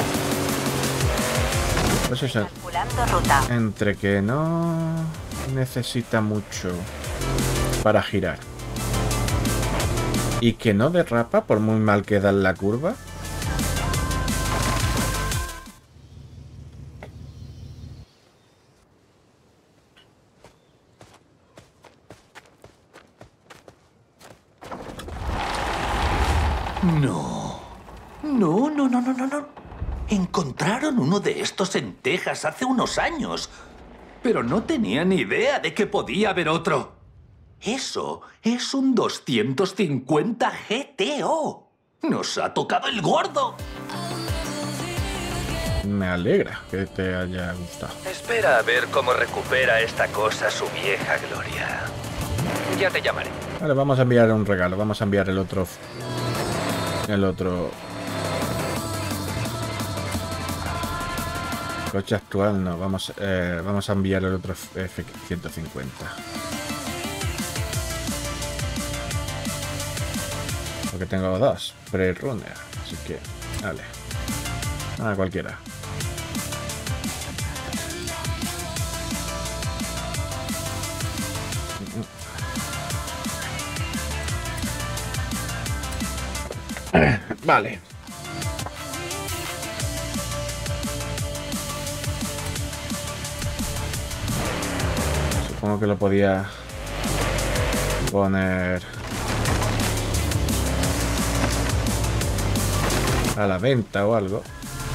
Pues eso, Calculando ruta. entre que no necesita mucho para girar y que no derrapa por muy mal que da la curva. No. No, no, no, no, no, no. Encontraron uno de estos en Texas hace unos años. Pero no tenía ni idea de que podía haber otro. Eso es un 250 GTO. Nos ha tocado el gordo. Me alegra que te haya gustado. Espera a ver cómo recupera esta cosa su vieja gloria. Ya te llamaré. Vale, vamos a enviar un regalo. Vamos a enviar el otro... coche actual no. Vamos a enviar el otro F-150. Porque tengo dos pre-runner. Así que... Vale. Cualquiera. Vale. Supongo que lo podía poner a la venta o algo.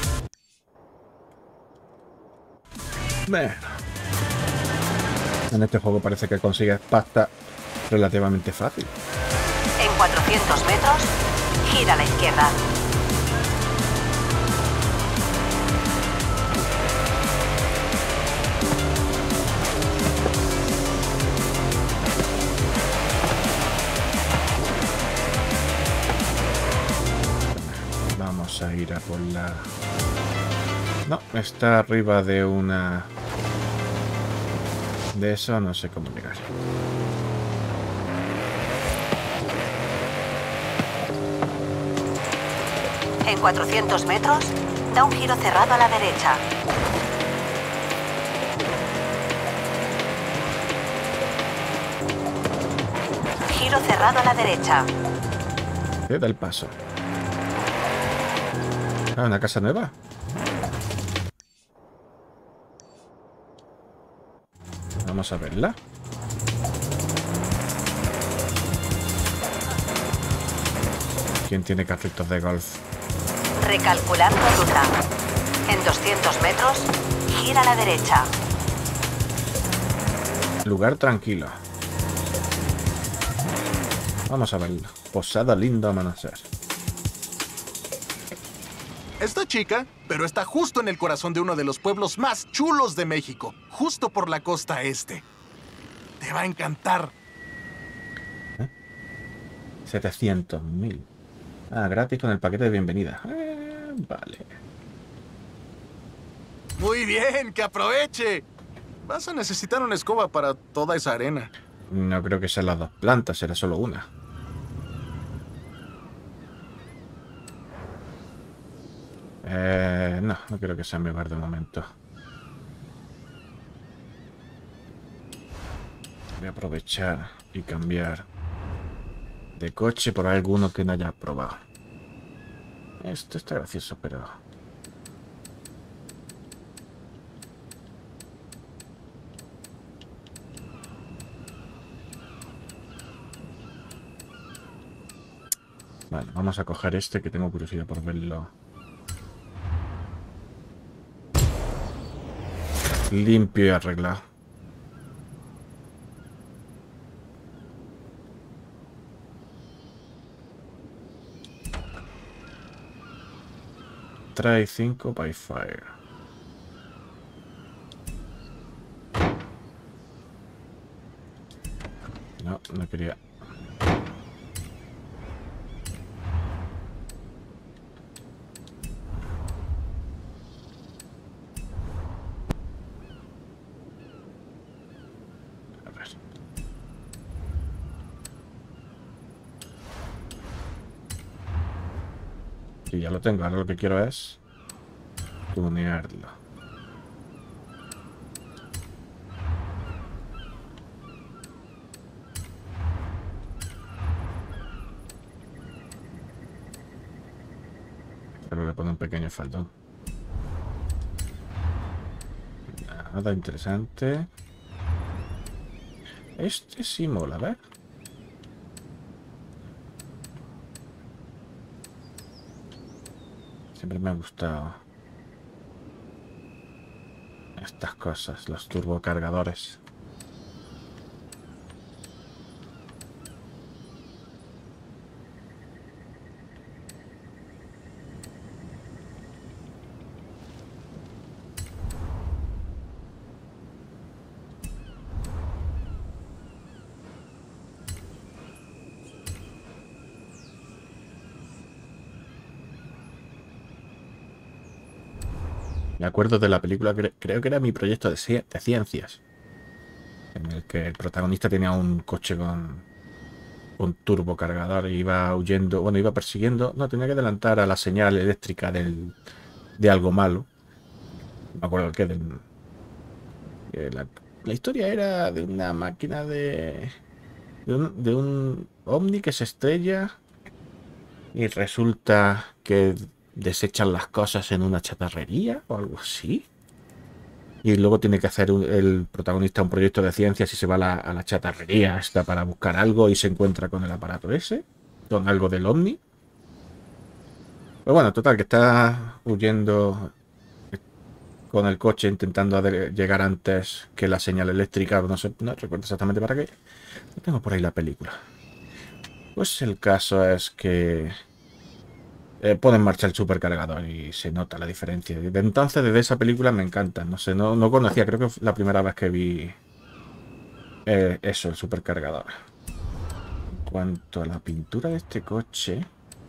Bueno. En este juego parece que consigues pasta relativamente fácil. En 400 metros, gira a la izquierda. Vamos a ir a por la... No, está arriba de una... De eso no sé cómo llegar. En 400 metros, da un giro cerrado a la derecha. Giro cerrado a la derecha. Ceda el paso. Ah, una casa nueva. Vamos a verla. ¿Quién tiene carritos de golf? Recalculando ruta. En 200 metros, gira a la derecha. Lugar tranquilo. Vamos a verlo. Posada Lindo Amanecer. Está chica, pero está justo en el corazón de uno de los pueblos más chulos de México, justo por la costa este. Te va a encantar. 700.000. Ah, gratis con el paquete de bienvenida. Vale. Muy bien, que aproveche. Vas a necesitar una escoba para toda esa arena. No creo que sean las 2 plantas, será solo una. No creo que sea mi hogar de momento. Voy a aprovechar y cambiar de coche por alguno que no haya probado. Esto está gracioso, pero... Vale, vamos a coger este que tengo curiosidad por verlo. Limpio y arreglado. Trae 5 by fire. No, no quería. A ver. Sí, ya lo tengo. Ahora lo que quiero es tunearlo. Pero le pone un pequeño faldón. Nada interesante. Este sí mola, a ver. Siempre me ha gustado estas cosas, los turbocargadores. Me acuerdo de la película, creo que era Mi proyecto de ciencias, en el que el protagonista tenía un coche con un turbocargador e iba huyendo, bueno, iba persiguiendo, no, tenía que adelantar a la señal eléctrica de algo malo. No me acuerdo qué, la historia era de una máquina de un ovni que se estrella y resulta que desechan las cosas en una chatarrería o algo así. Y luego tiene que hacer el protagonista un proyecto de ciencias y se va a la chatarrería esta para buscar algo y se encuentra con el aparato ese, con algo del ovni. Pues bueno, total, que está huyendo con el coche intentando llegar antes que la señal eléctrica. No sé, no recuerdo exactamente para qué. No tengo por ahí la película. Pues el caso es que pone en marcha el supercargador y se nota la diferencia. De entonces, desde esa película me encanta. No sé, no conocía, creo que fue la primera vez que vi eso, el supercargador. En cuanto a la pintura de este coche,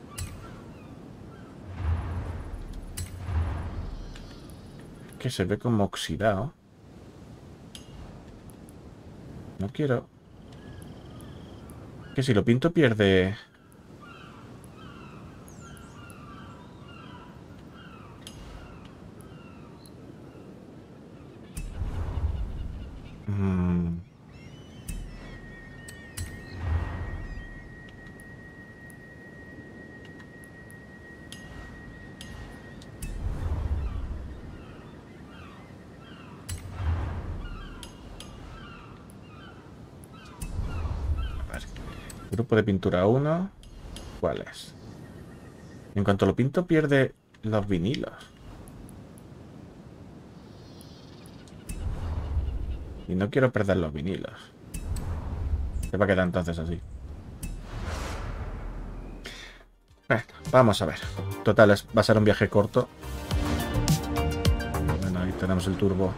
que se ve como oxidado. No quiero. Que si lo pinto pierde. Grupo de pintura 1. ¿Cuál es? En cuanto lo pinto pierde los vinilos. Y no quiero perder los vinilos. Se va a quedar entonces así. Bueno, vamos a ver. Total, va a ser un viaje corto. Bueno, ahí tenemos el turbo.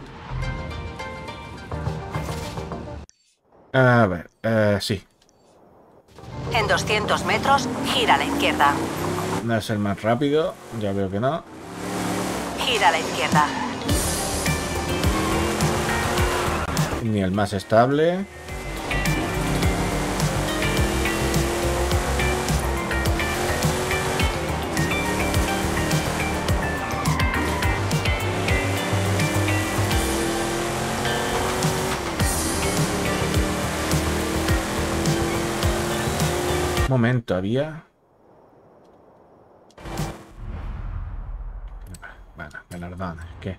A ver, sí. En 200 metros, gira a la izquierda. No es el más rápido, ya veo que no. Gira a la izquierda. Ni el más estable. Momento, había... Bueno, galardones, ¿qué?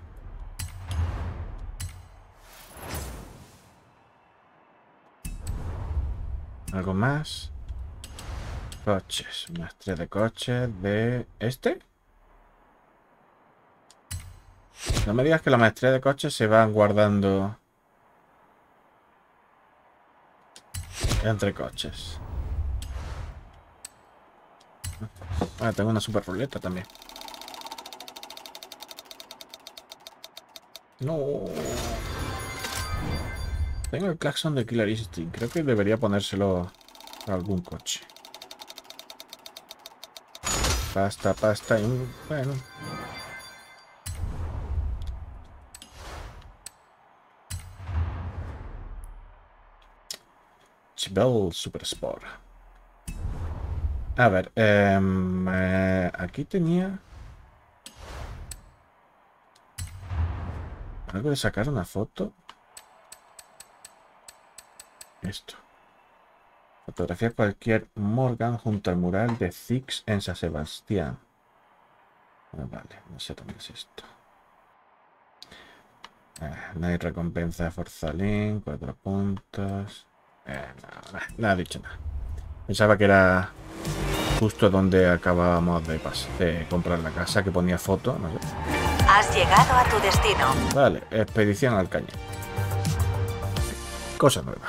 ¿Algo más? Coches, maestría de coches de... ¿Este? No me digas que la maestría de coches se van guardando entre coches. Ah, tengo una super ruleta también. No. Tengo el claxon de Killer Instinct. Creo que debería ponérselo a algún coche. Pasta, pasta y un... Bueno. Chibel Super Sport. A ver, aquí tenía algo de sacar una foto. Esto. Fotografía cualquier Morgan junto al mural de Six en San Sebastián. Vale, no sé dónde es esto. No hay recompensa de Forzalín, 4 puntos. No ha dicho nada. Pensaba que era justo donde acabábamos de comprar la casa, que ponía foto, no sé. Has llegado a tu destino. Vale, expedición al cañón. Cosa nueva.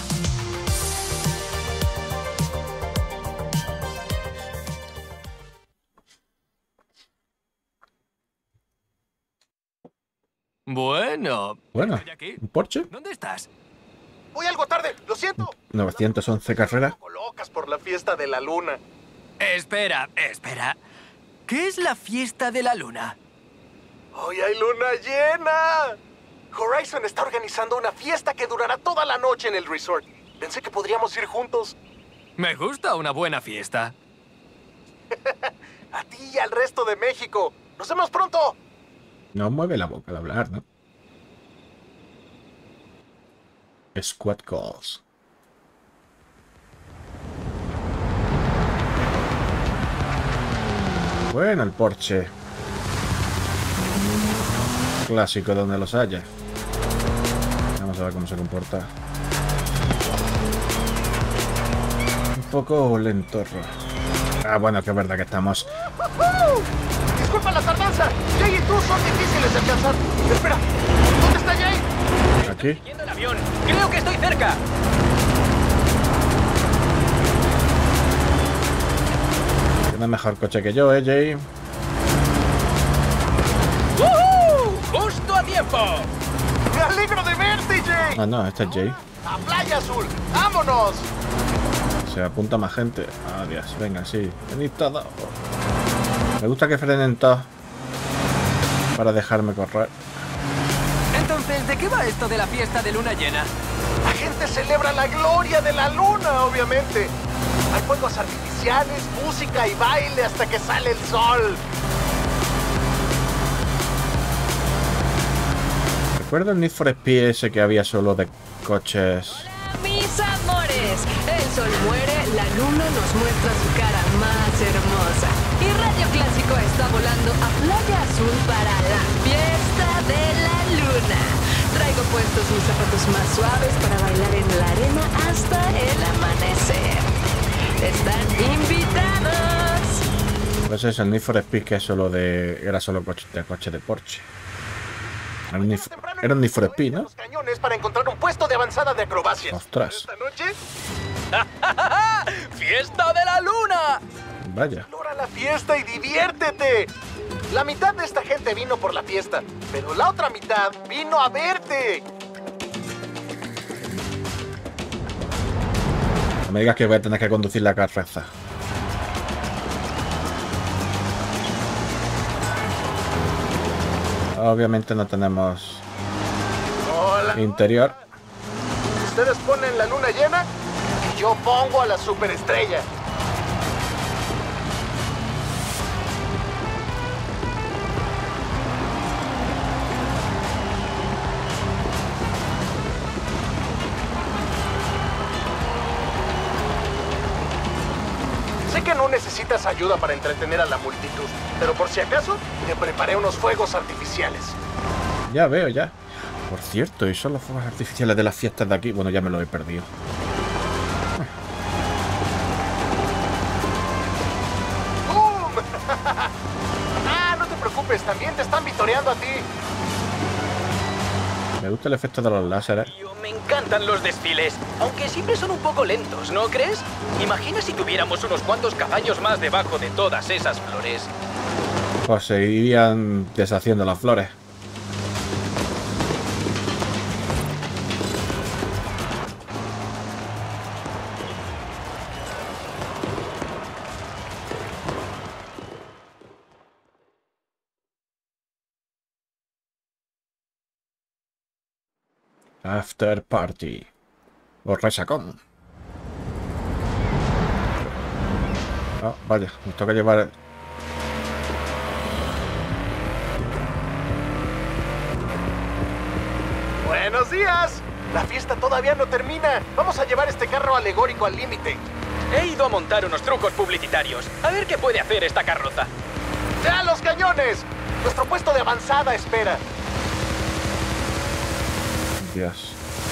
Bueno, Bueno, ¿estoy aquí? ¿un Porsche? ¿Dónde estás? Voy algo tarde, lo siento. 911 carreras. Como locas por la fiesta de la luna. Espera, espera. ¿Qué es la fiesta de la luna? ¡Hoy hay luna llena! Horizon está organizando una fiesta que durará toda la noche en el resort. Pensé que podríamos ir juntos. Me gusta una buena fiesta. A ti y al resto de México. ¡Nos vemos pronto! No mueve la boca al hablar, ¿no? Squad calls. Bueno, el Porsche. Clásico donde los haya. Vamos a ver cómo se comporta. Un poco lentorro. Ah, bueno, que es verdad que estamos... ¡Disculpa la tardanza! Jay y tú son difíciles de alcanzar. Espera, ¿dónde está Jay? Aquí. ¡Yendo el avión! ¡Creo que estoy cerca! Tiene mejor coche que yo, Jay. ¡Woohoo! ¡Justo a tiempo! ¡Me alegro de verte, Jay! Ah, no, este es Jay. ¡A Playa Azul! ¡Vámonos! Se apunta más gente. Adiós, venga, sí. Venid todos. Me gusta que frenen todos para dejarme correr. Entonces, ¿de qué va esto de la fiesta de luna llena? La gente celebra la gloria de la luna, obviamente. Hay fuegos artificiales, música y baile hasta que sale el sol. ¿Recuerdo el Need for Speed ese que había solo de coches? Hola, mis amores. El sol muere, la luna nos muestra su cara más hermosa. Y Radio Clásico está volando a Playa Azul para la fiesta de la luna. Traigo puestos mis zapatos más suaves para bailar en la arena hasta el amanecer. Están invitados. Pues es el Need for Speed, que es solo era solo coche de Porsche. Era un Need for Speed, ¿no? Los cañones para encontrar un puesto de avanzada de acrobacia. Ostras. ¿Esta noche? ¡Fiesta de la luna! Vaya. Explora la fiesta y diviértete. La mitad de esta gente vino por la fiesta, pero la otra mitad vino a verte. No me digas que voy a tener que conducir la carroza. Obviamente no tenemos Hola. interior. Ustedes ponen la luna llena y yo pongo a la superestrella. Sé que no necesitas ayuda para entretener a la multitud, pero por si acaso, te preparé unos fuegos artificiales. Ya veo, ya. Por cierto, ¿y son los fuegos artificiales de las fiestas de aquí? Bueno, ya me los he perdido. ¡Bum! No te preocupes, también te están vitoreando a ti. Me gusta el efecto de los láseres. Tío, me encantan los desfiles, aunque siempre son un poco lentos, ¿no crees? Imagina si tuviéramos unos cuantos caballos más debajo de todas esas flores. Pues se irían deshaciendo las flores. After Party. O resacón. Ah, vaya, me toca llevar... ¡Buenos días! La fiesta todavía no termina. Vamos a llevar este carro alegórico al límite. He ido a montar unos trucos publicitarios. A ver qué puede hacer esta carroza. ¡Ya los cañones! Nuestro puesto de avanzada espera. Dios.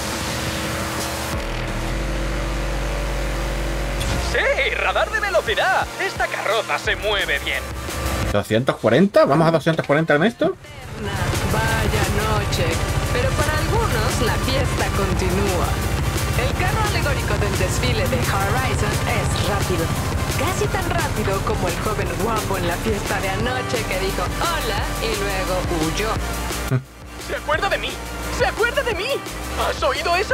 ¡Sí! ¡Radar de velocidad! Esta carroza se mueve bien. ¿240? ¿Vamos a 240 en esto? Vaya noche. Pero para algunos la fiesta continúa. El carro alegórico del desfile de Horizon es rápido. Casi tan rápido como el joven guapo en la fiesta de anoche que dijo hola y luego huyó. ¡Se acuerda de mí! ¡Se acuerda de mí! ¿Has oído eso?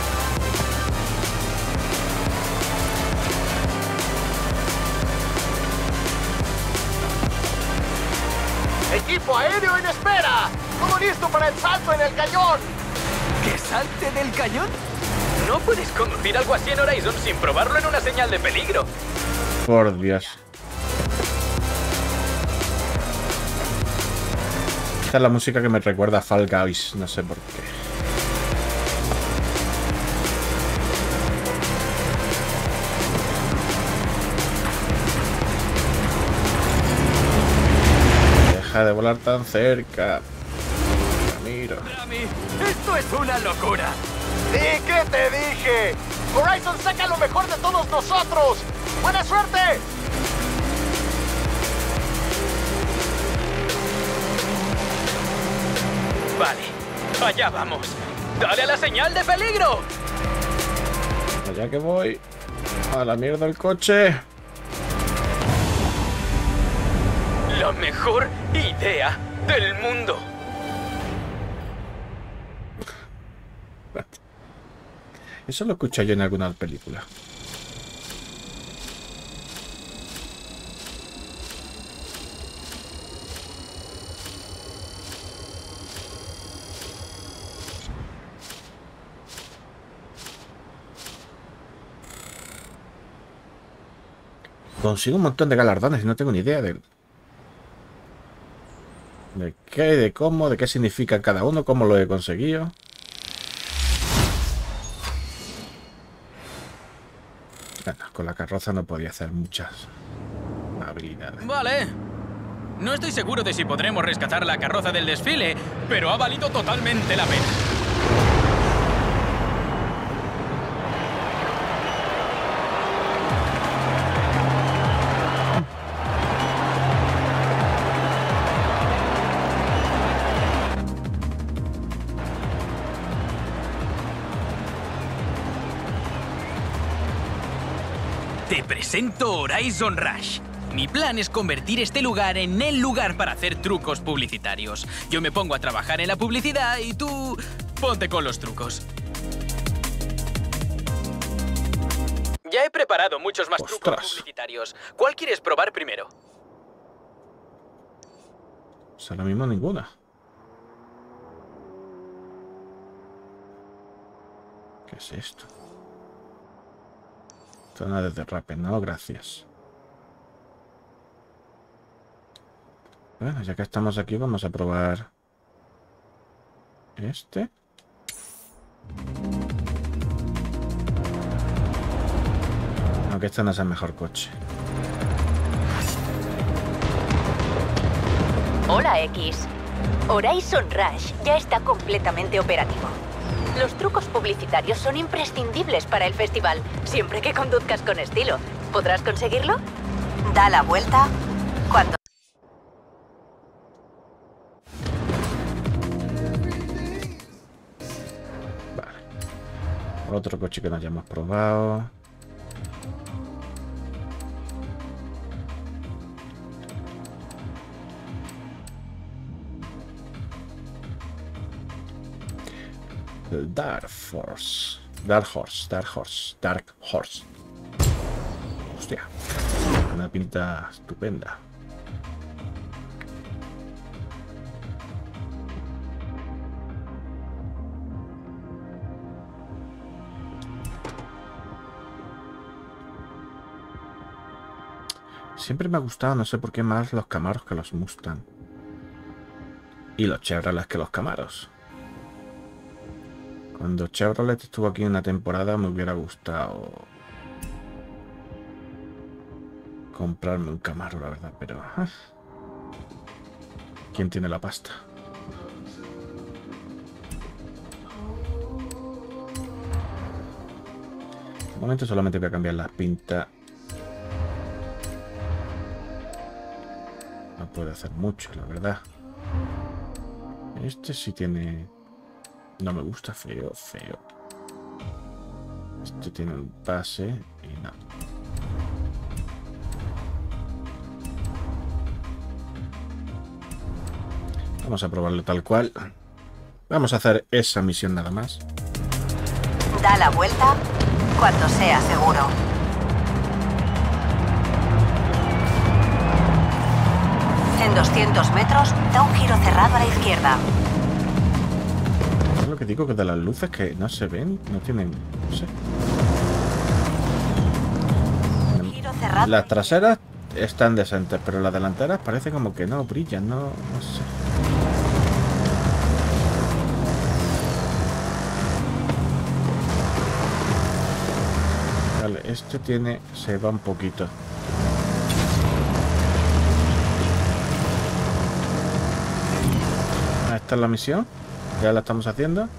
¡Equipo aéreo en espera! ¡Todo listo para el salto en el cañón! ¿Que salte del cañón? No puedes conducir algo así en Horizon sin probarlo en una señal de peligro. Por Dios. Esta es la música que me recuerda a Fall Guys, no sé por qué. Deja de volar tan cerca. Ramiro. Rami, esto es una locura. ¿Y qué te dije? Horizon saca lo mejor de todos nosotros. ¡Buena suerte! Vale, allá vamos. ¡Dale a la señal de peligro! Allá que voy. A la mierda el coche. La mejor idea del mundo. Eso lo escuché yo en alguna película. Consigo un montón de galardones y no tengo ni idea de qué, de cómo, de qué significa cada uno, cómo lo he conseguido. Bueno, con la carroza no podía hacer muchas habilidades. Vale. No estoy seguro de si podremos rescatar la carroza del desfile, pero ha valido totalmente la pena. Te presento Horizon Rush. Mi plan es convertir este lugar en el lugar para hacer trucos publicitarios. Yo me pongo a trabajar en la publicidad y tú ponte con los trucos. Ya he preparado muchos más trucos publicitarios. ¿Cuál quieres probar primero? Pues ahora mismo ninguna. ¿Qué es esto? Zona de derrape, no, gracias. Bueno, ya que estamos aquí, vamos a probar este. Aunque este no es el mejor coche. Hola, X. Horizon Rush ya está completamente operativo. Los trucos publicitarios son imprescindibles para el festival, siempre que conduzcas con estilo. ¿Podrás conseguirlo? Da la vuelta cuando... Vale. Otro coche que no hayamos probado. El Dark Horse. Hostia. Una pinta estupenda. Siempre me ha gustado, no sé por qué, más los Camaros que los Mustang. Y los Chevrolet que los Camaros. Cuando Chevrolet estuvo aquí una temporada me hubiera gustado comprarme un Camaro, la verdad, pero... ¿quién tiene la pasta? De momento solamente voy a cambiar las pintas. No puede hacer mucho, la verdad. Este sí tiene... No me gusta, feo. Este tiene un pase y no. Vamos a probarlo tal cual. Vamos a hacer esa misión nada más. Da la vuelta cuando sea seguro. En 200 metros, da un giro cerrado a la izquierda. Es lo que digo, que de las luces que no se ven, no tienen... no sé. Giro cerrado. Las traseras están decentes, pero las delanteras parece como que no brillan, no sé. Vale, este tiene... se va un poquito. Esta es la misión. Ya la estamos haciendo.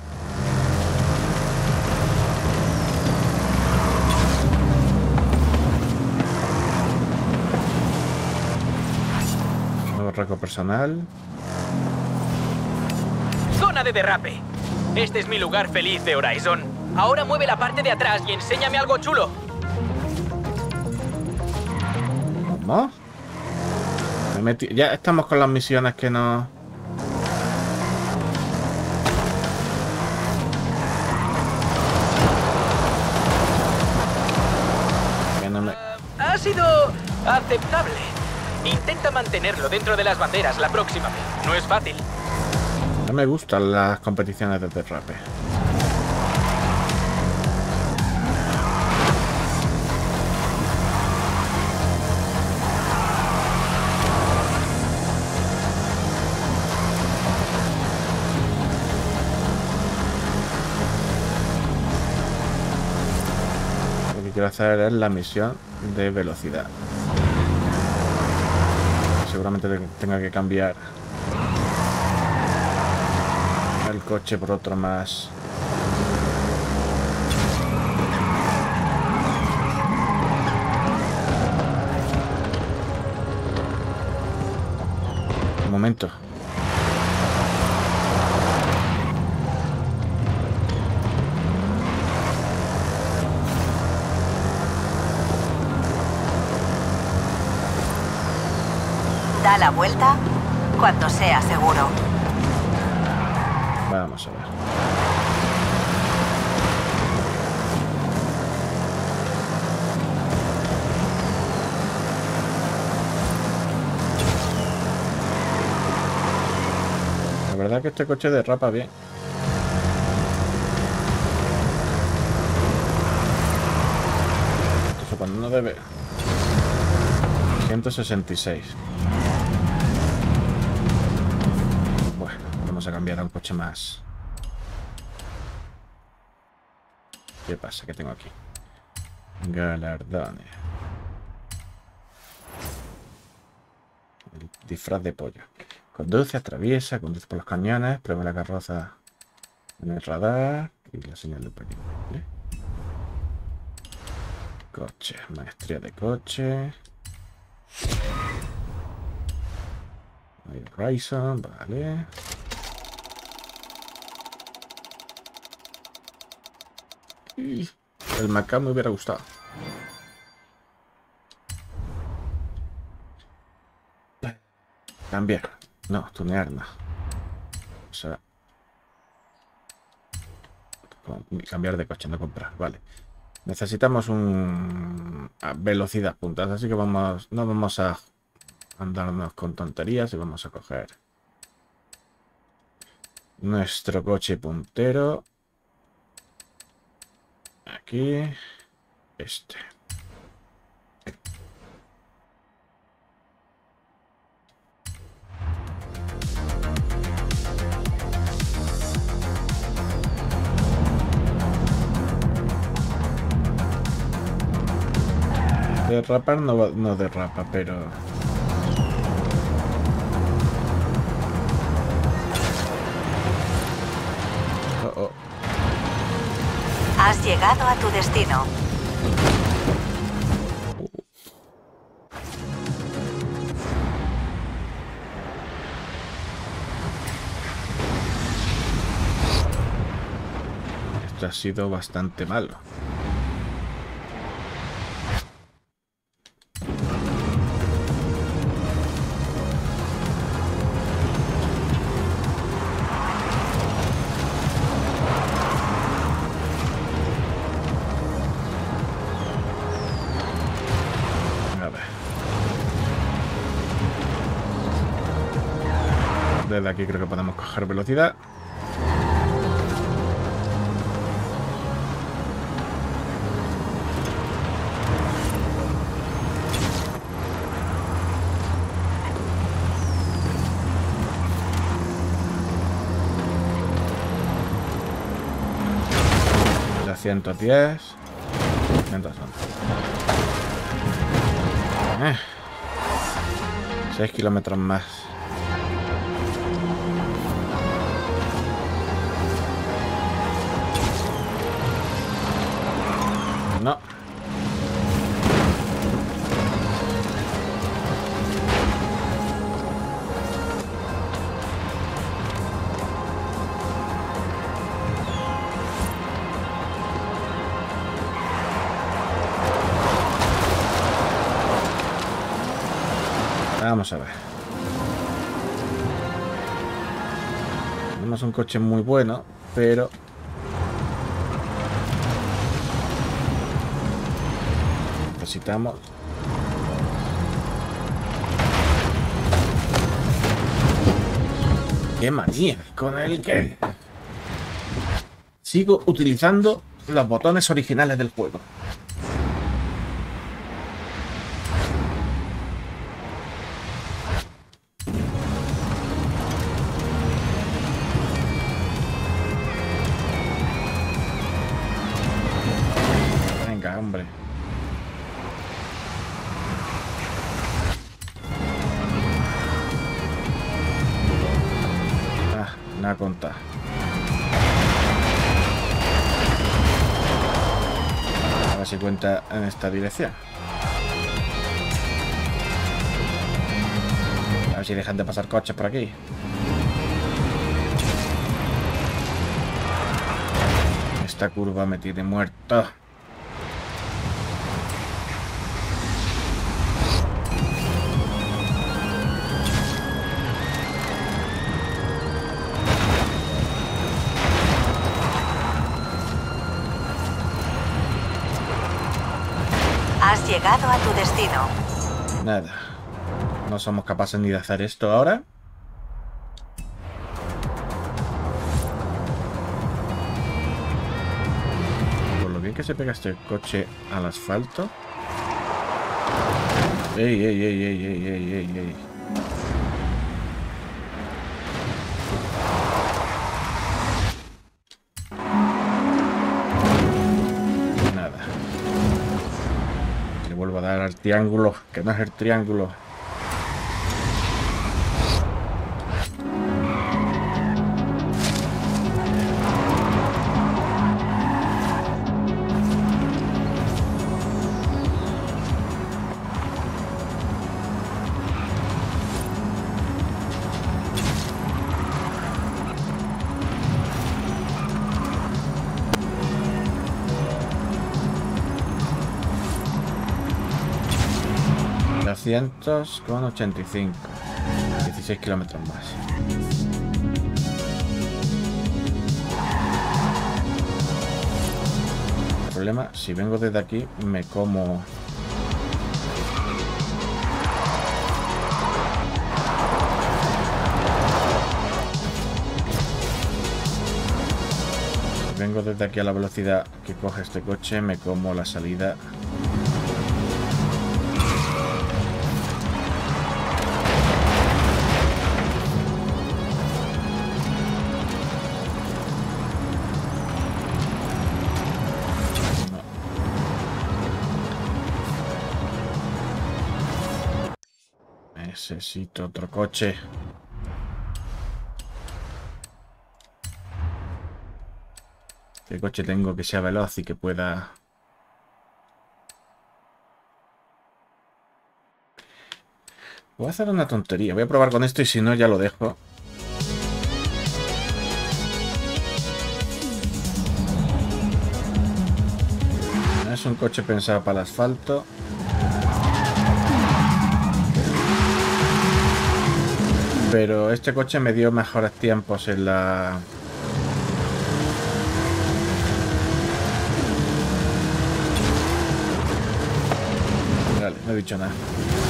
Nuevo récord personal. Zona de derrape. Este es mi lugar feliz de Horizon. Ahora mueve la parte de atrás y enséñame algo chulo. ¿Cómo? Ya estamos con las misiones que no... Ha sido aceptable. Intenta mantenerlo dentro de las banderas la próxima vez. No es fácil. No me gustan las competiciones de derrape. Lo que quiero hacer es la misión de velocidad. Seguramente tenga que cambiar el coche por otro más. Un momento. Da la vuelta cuando sea seguro. Vamos a ver. La verdad que este coche derrapa bien. Entonces cuando no debe... 166. Bueno, vamos a cambiar a un coche más. ¿Qué pasa? ¿Qué tengo aquí? Galardones. El disfraz de pollo. Conduce, atraviesa, conduce por los cañones, prueba la carroza en el radar y la señal de peligro. ¿Vale? Coche, maestría de coche. Horizon, vale. Y el Macan me hubiera gustado. Cambiar. No, tunear no. O sea... cambiar de coche, no comprar. Vale. Necesitamos un... velocidad puntas, así que vamos... no vamos a andarnos con tonterías y vamos a coger nuestro coche puntero. Aquí. Este. Derrapar no derrapa, pero... Oh. Has llegado a tu destino. Esto ha sido bastante malo. Desde aquí creo que podemos coger velocidad. Ya 110. 6 kilómetros más. No. Vamos a ver. Tenemos un coche muy bueno, pero... necesitamos... ¡Qué manía! Con el que... sigo utilizando los botones originales del juego. Venga, hombre. Nada contar. A ver si cuenta en esta dirección. A ver si dejan de pasar coches por aquí. Esta curva me tiene muerto. llegado a tu destino. Nada. No somos capaces ni de hacer esto ahora. Por lo bien que se pega este coche al asfalto. ¡Ey, ey, ey, ey, ey, ey, ey, ey! Nada. Le vuelvo a dar al triángulo, que no es el triángulo. Con 85. 16 kilómetros más. El problema, si vengo desde aquí, me como... Si vengo desde aquí a la velocidad que coge este coche, me como la salida. Necesito otro coche. ¿Qué coche tengo que sea veloz y que pueda...? Voy a hacer una tontería. Voy a probar con esto y si no ya lo dejo. No es un coche pensado para el asfalto. Pero este coche me dio mejores tiempos en la... Vale, no he dicho nada.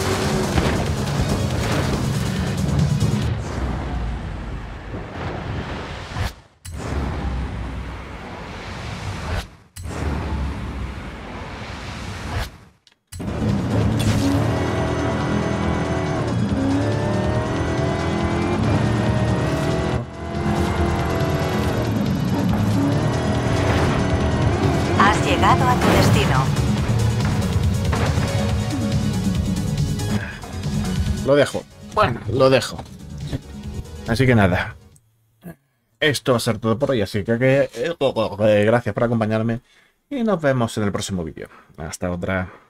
Llegado a tu destino. Lo dejo. Bueno, lo dejo. Así que nada. Esto va a ser todo por hoy. Así que gracias por acompañarme. Y nos vemos en el próximo vídeo. Hasta otra.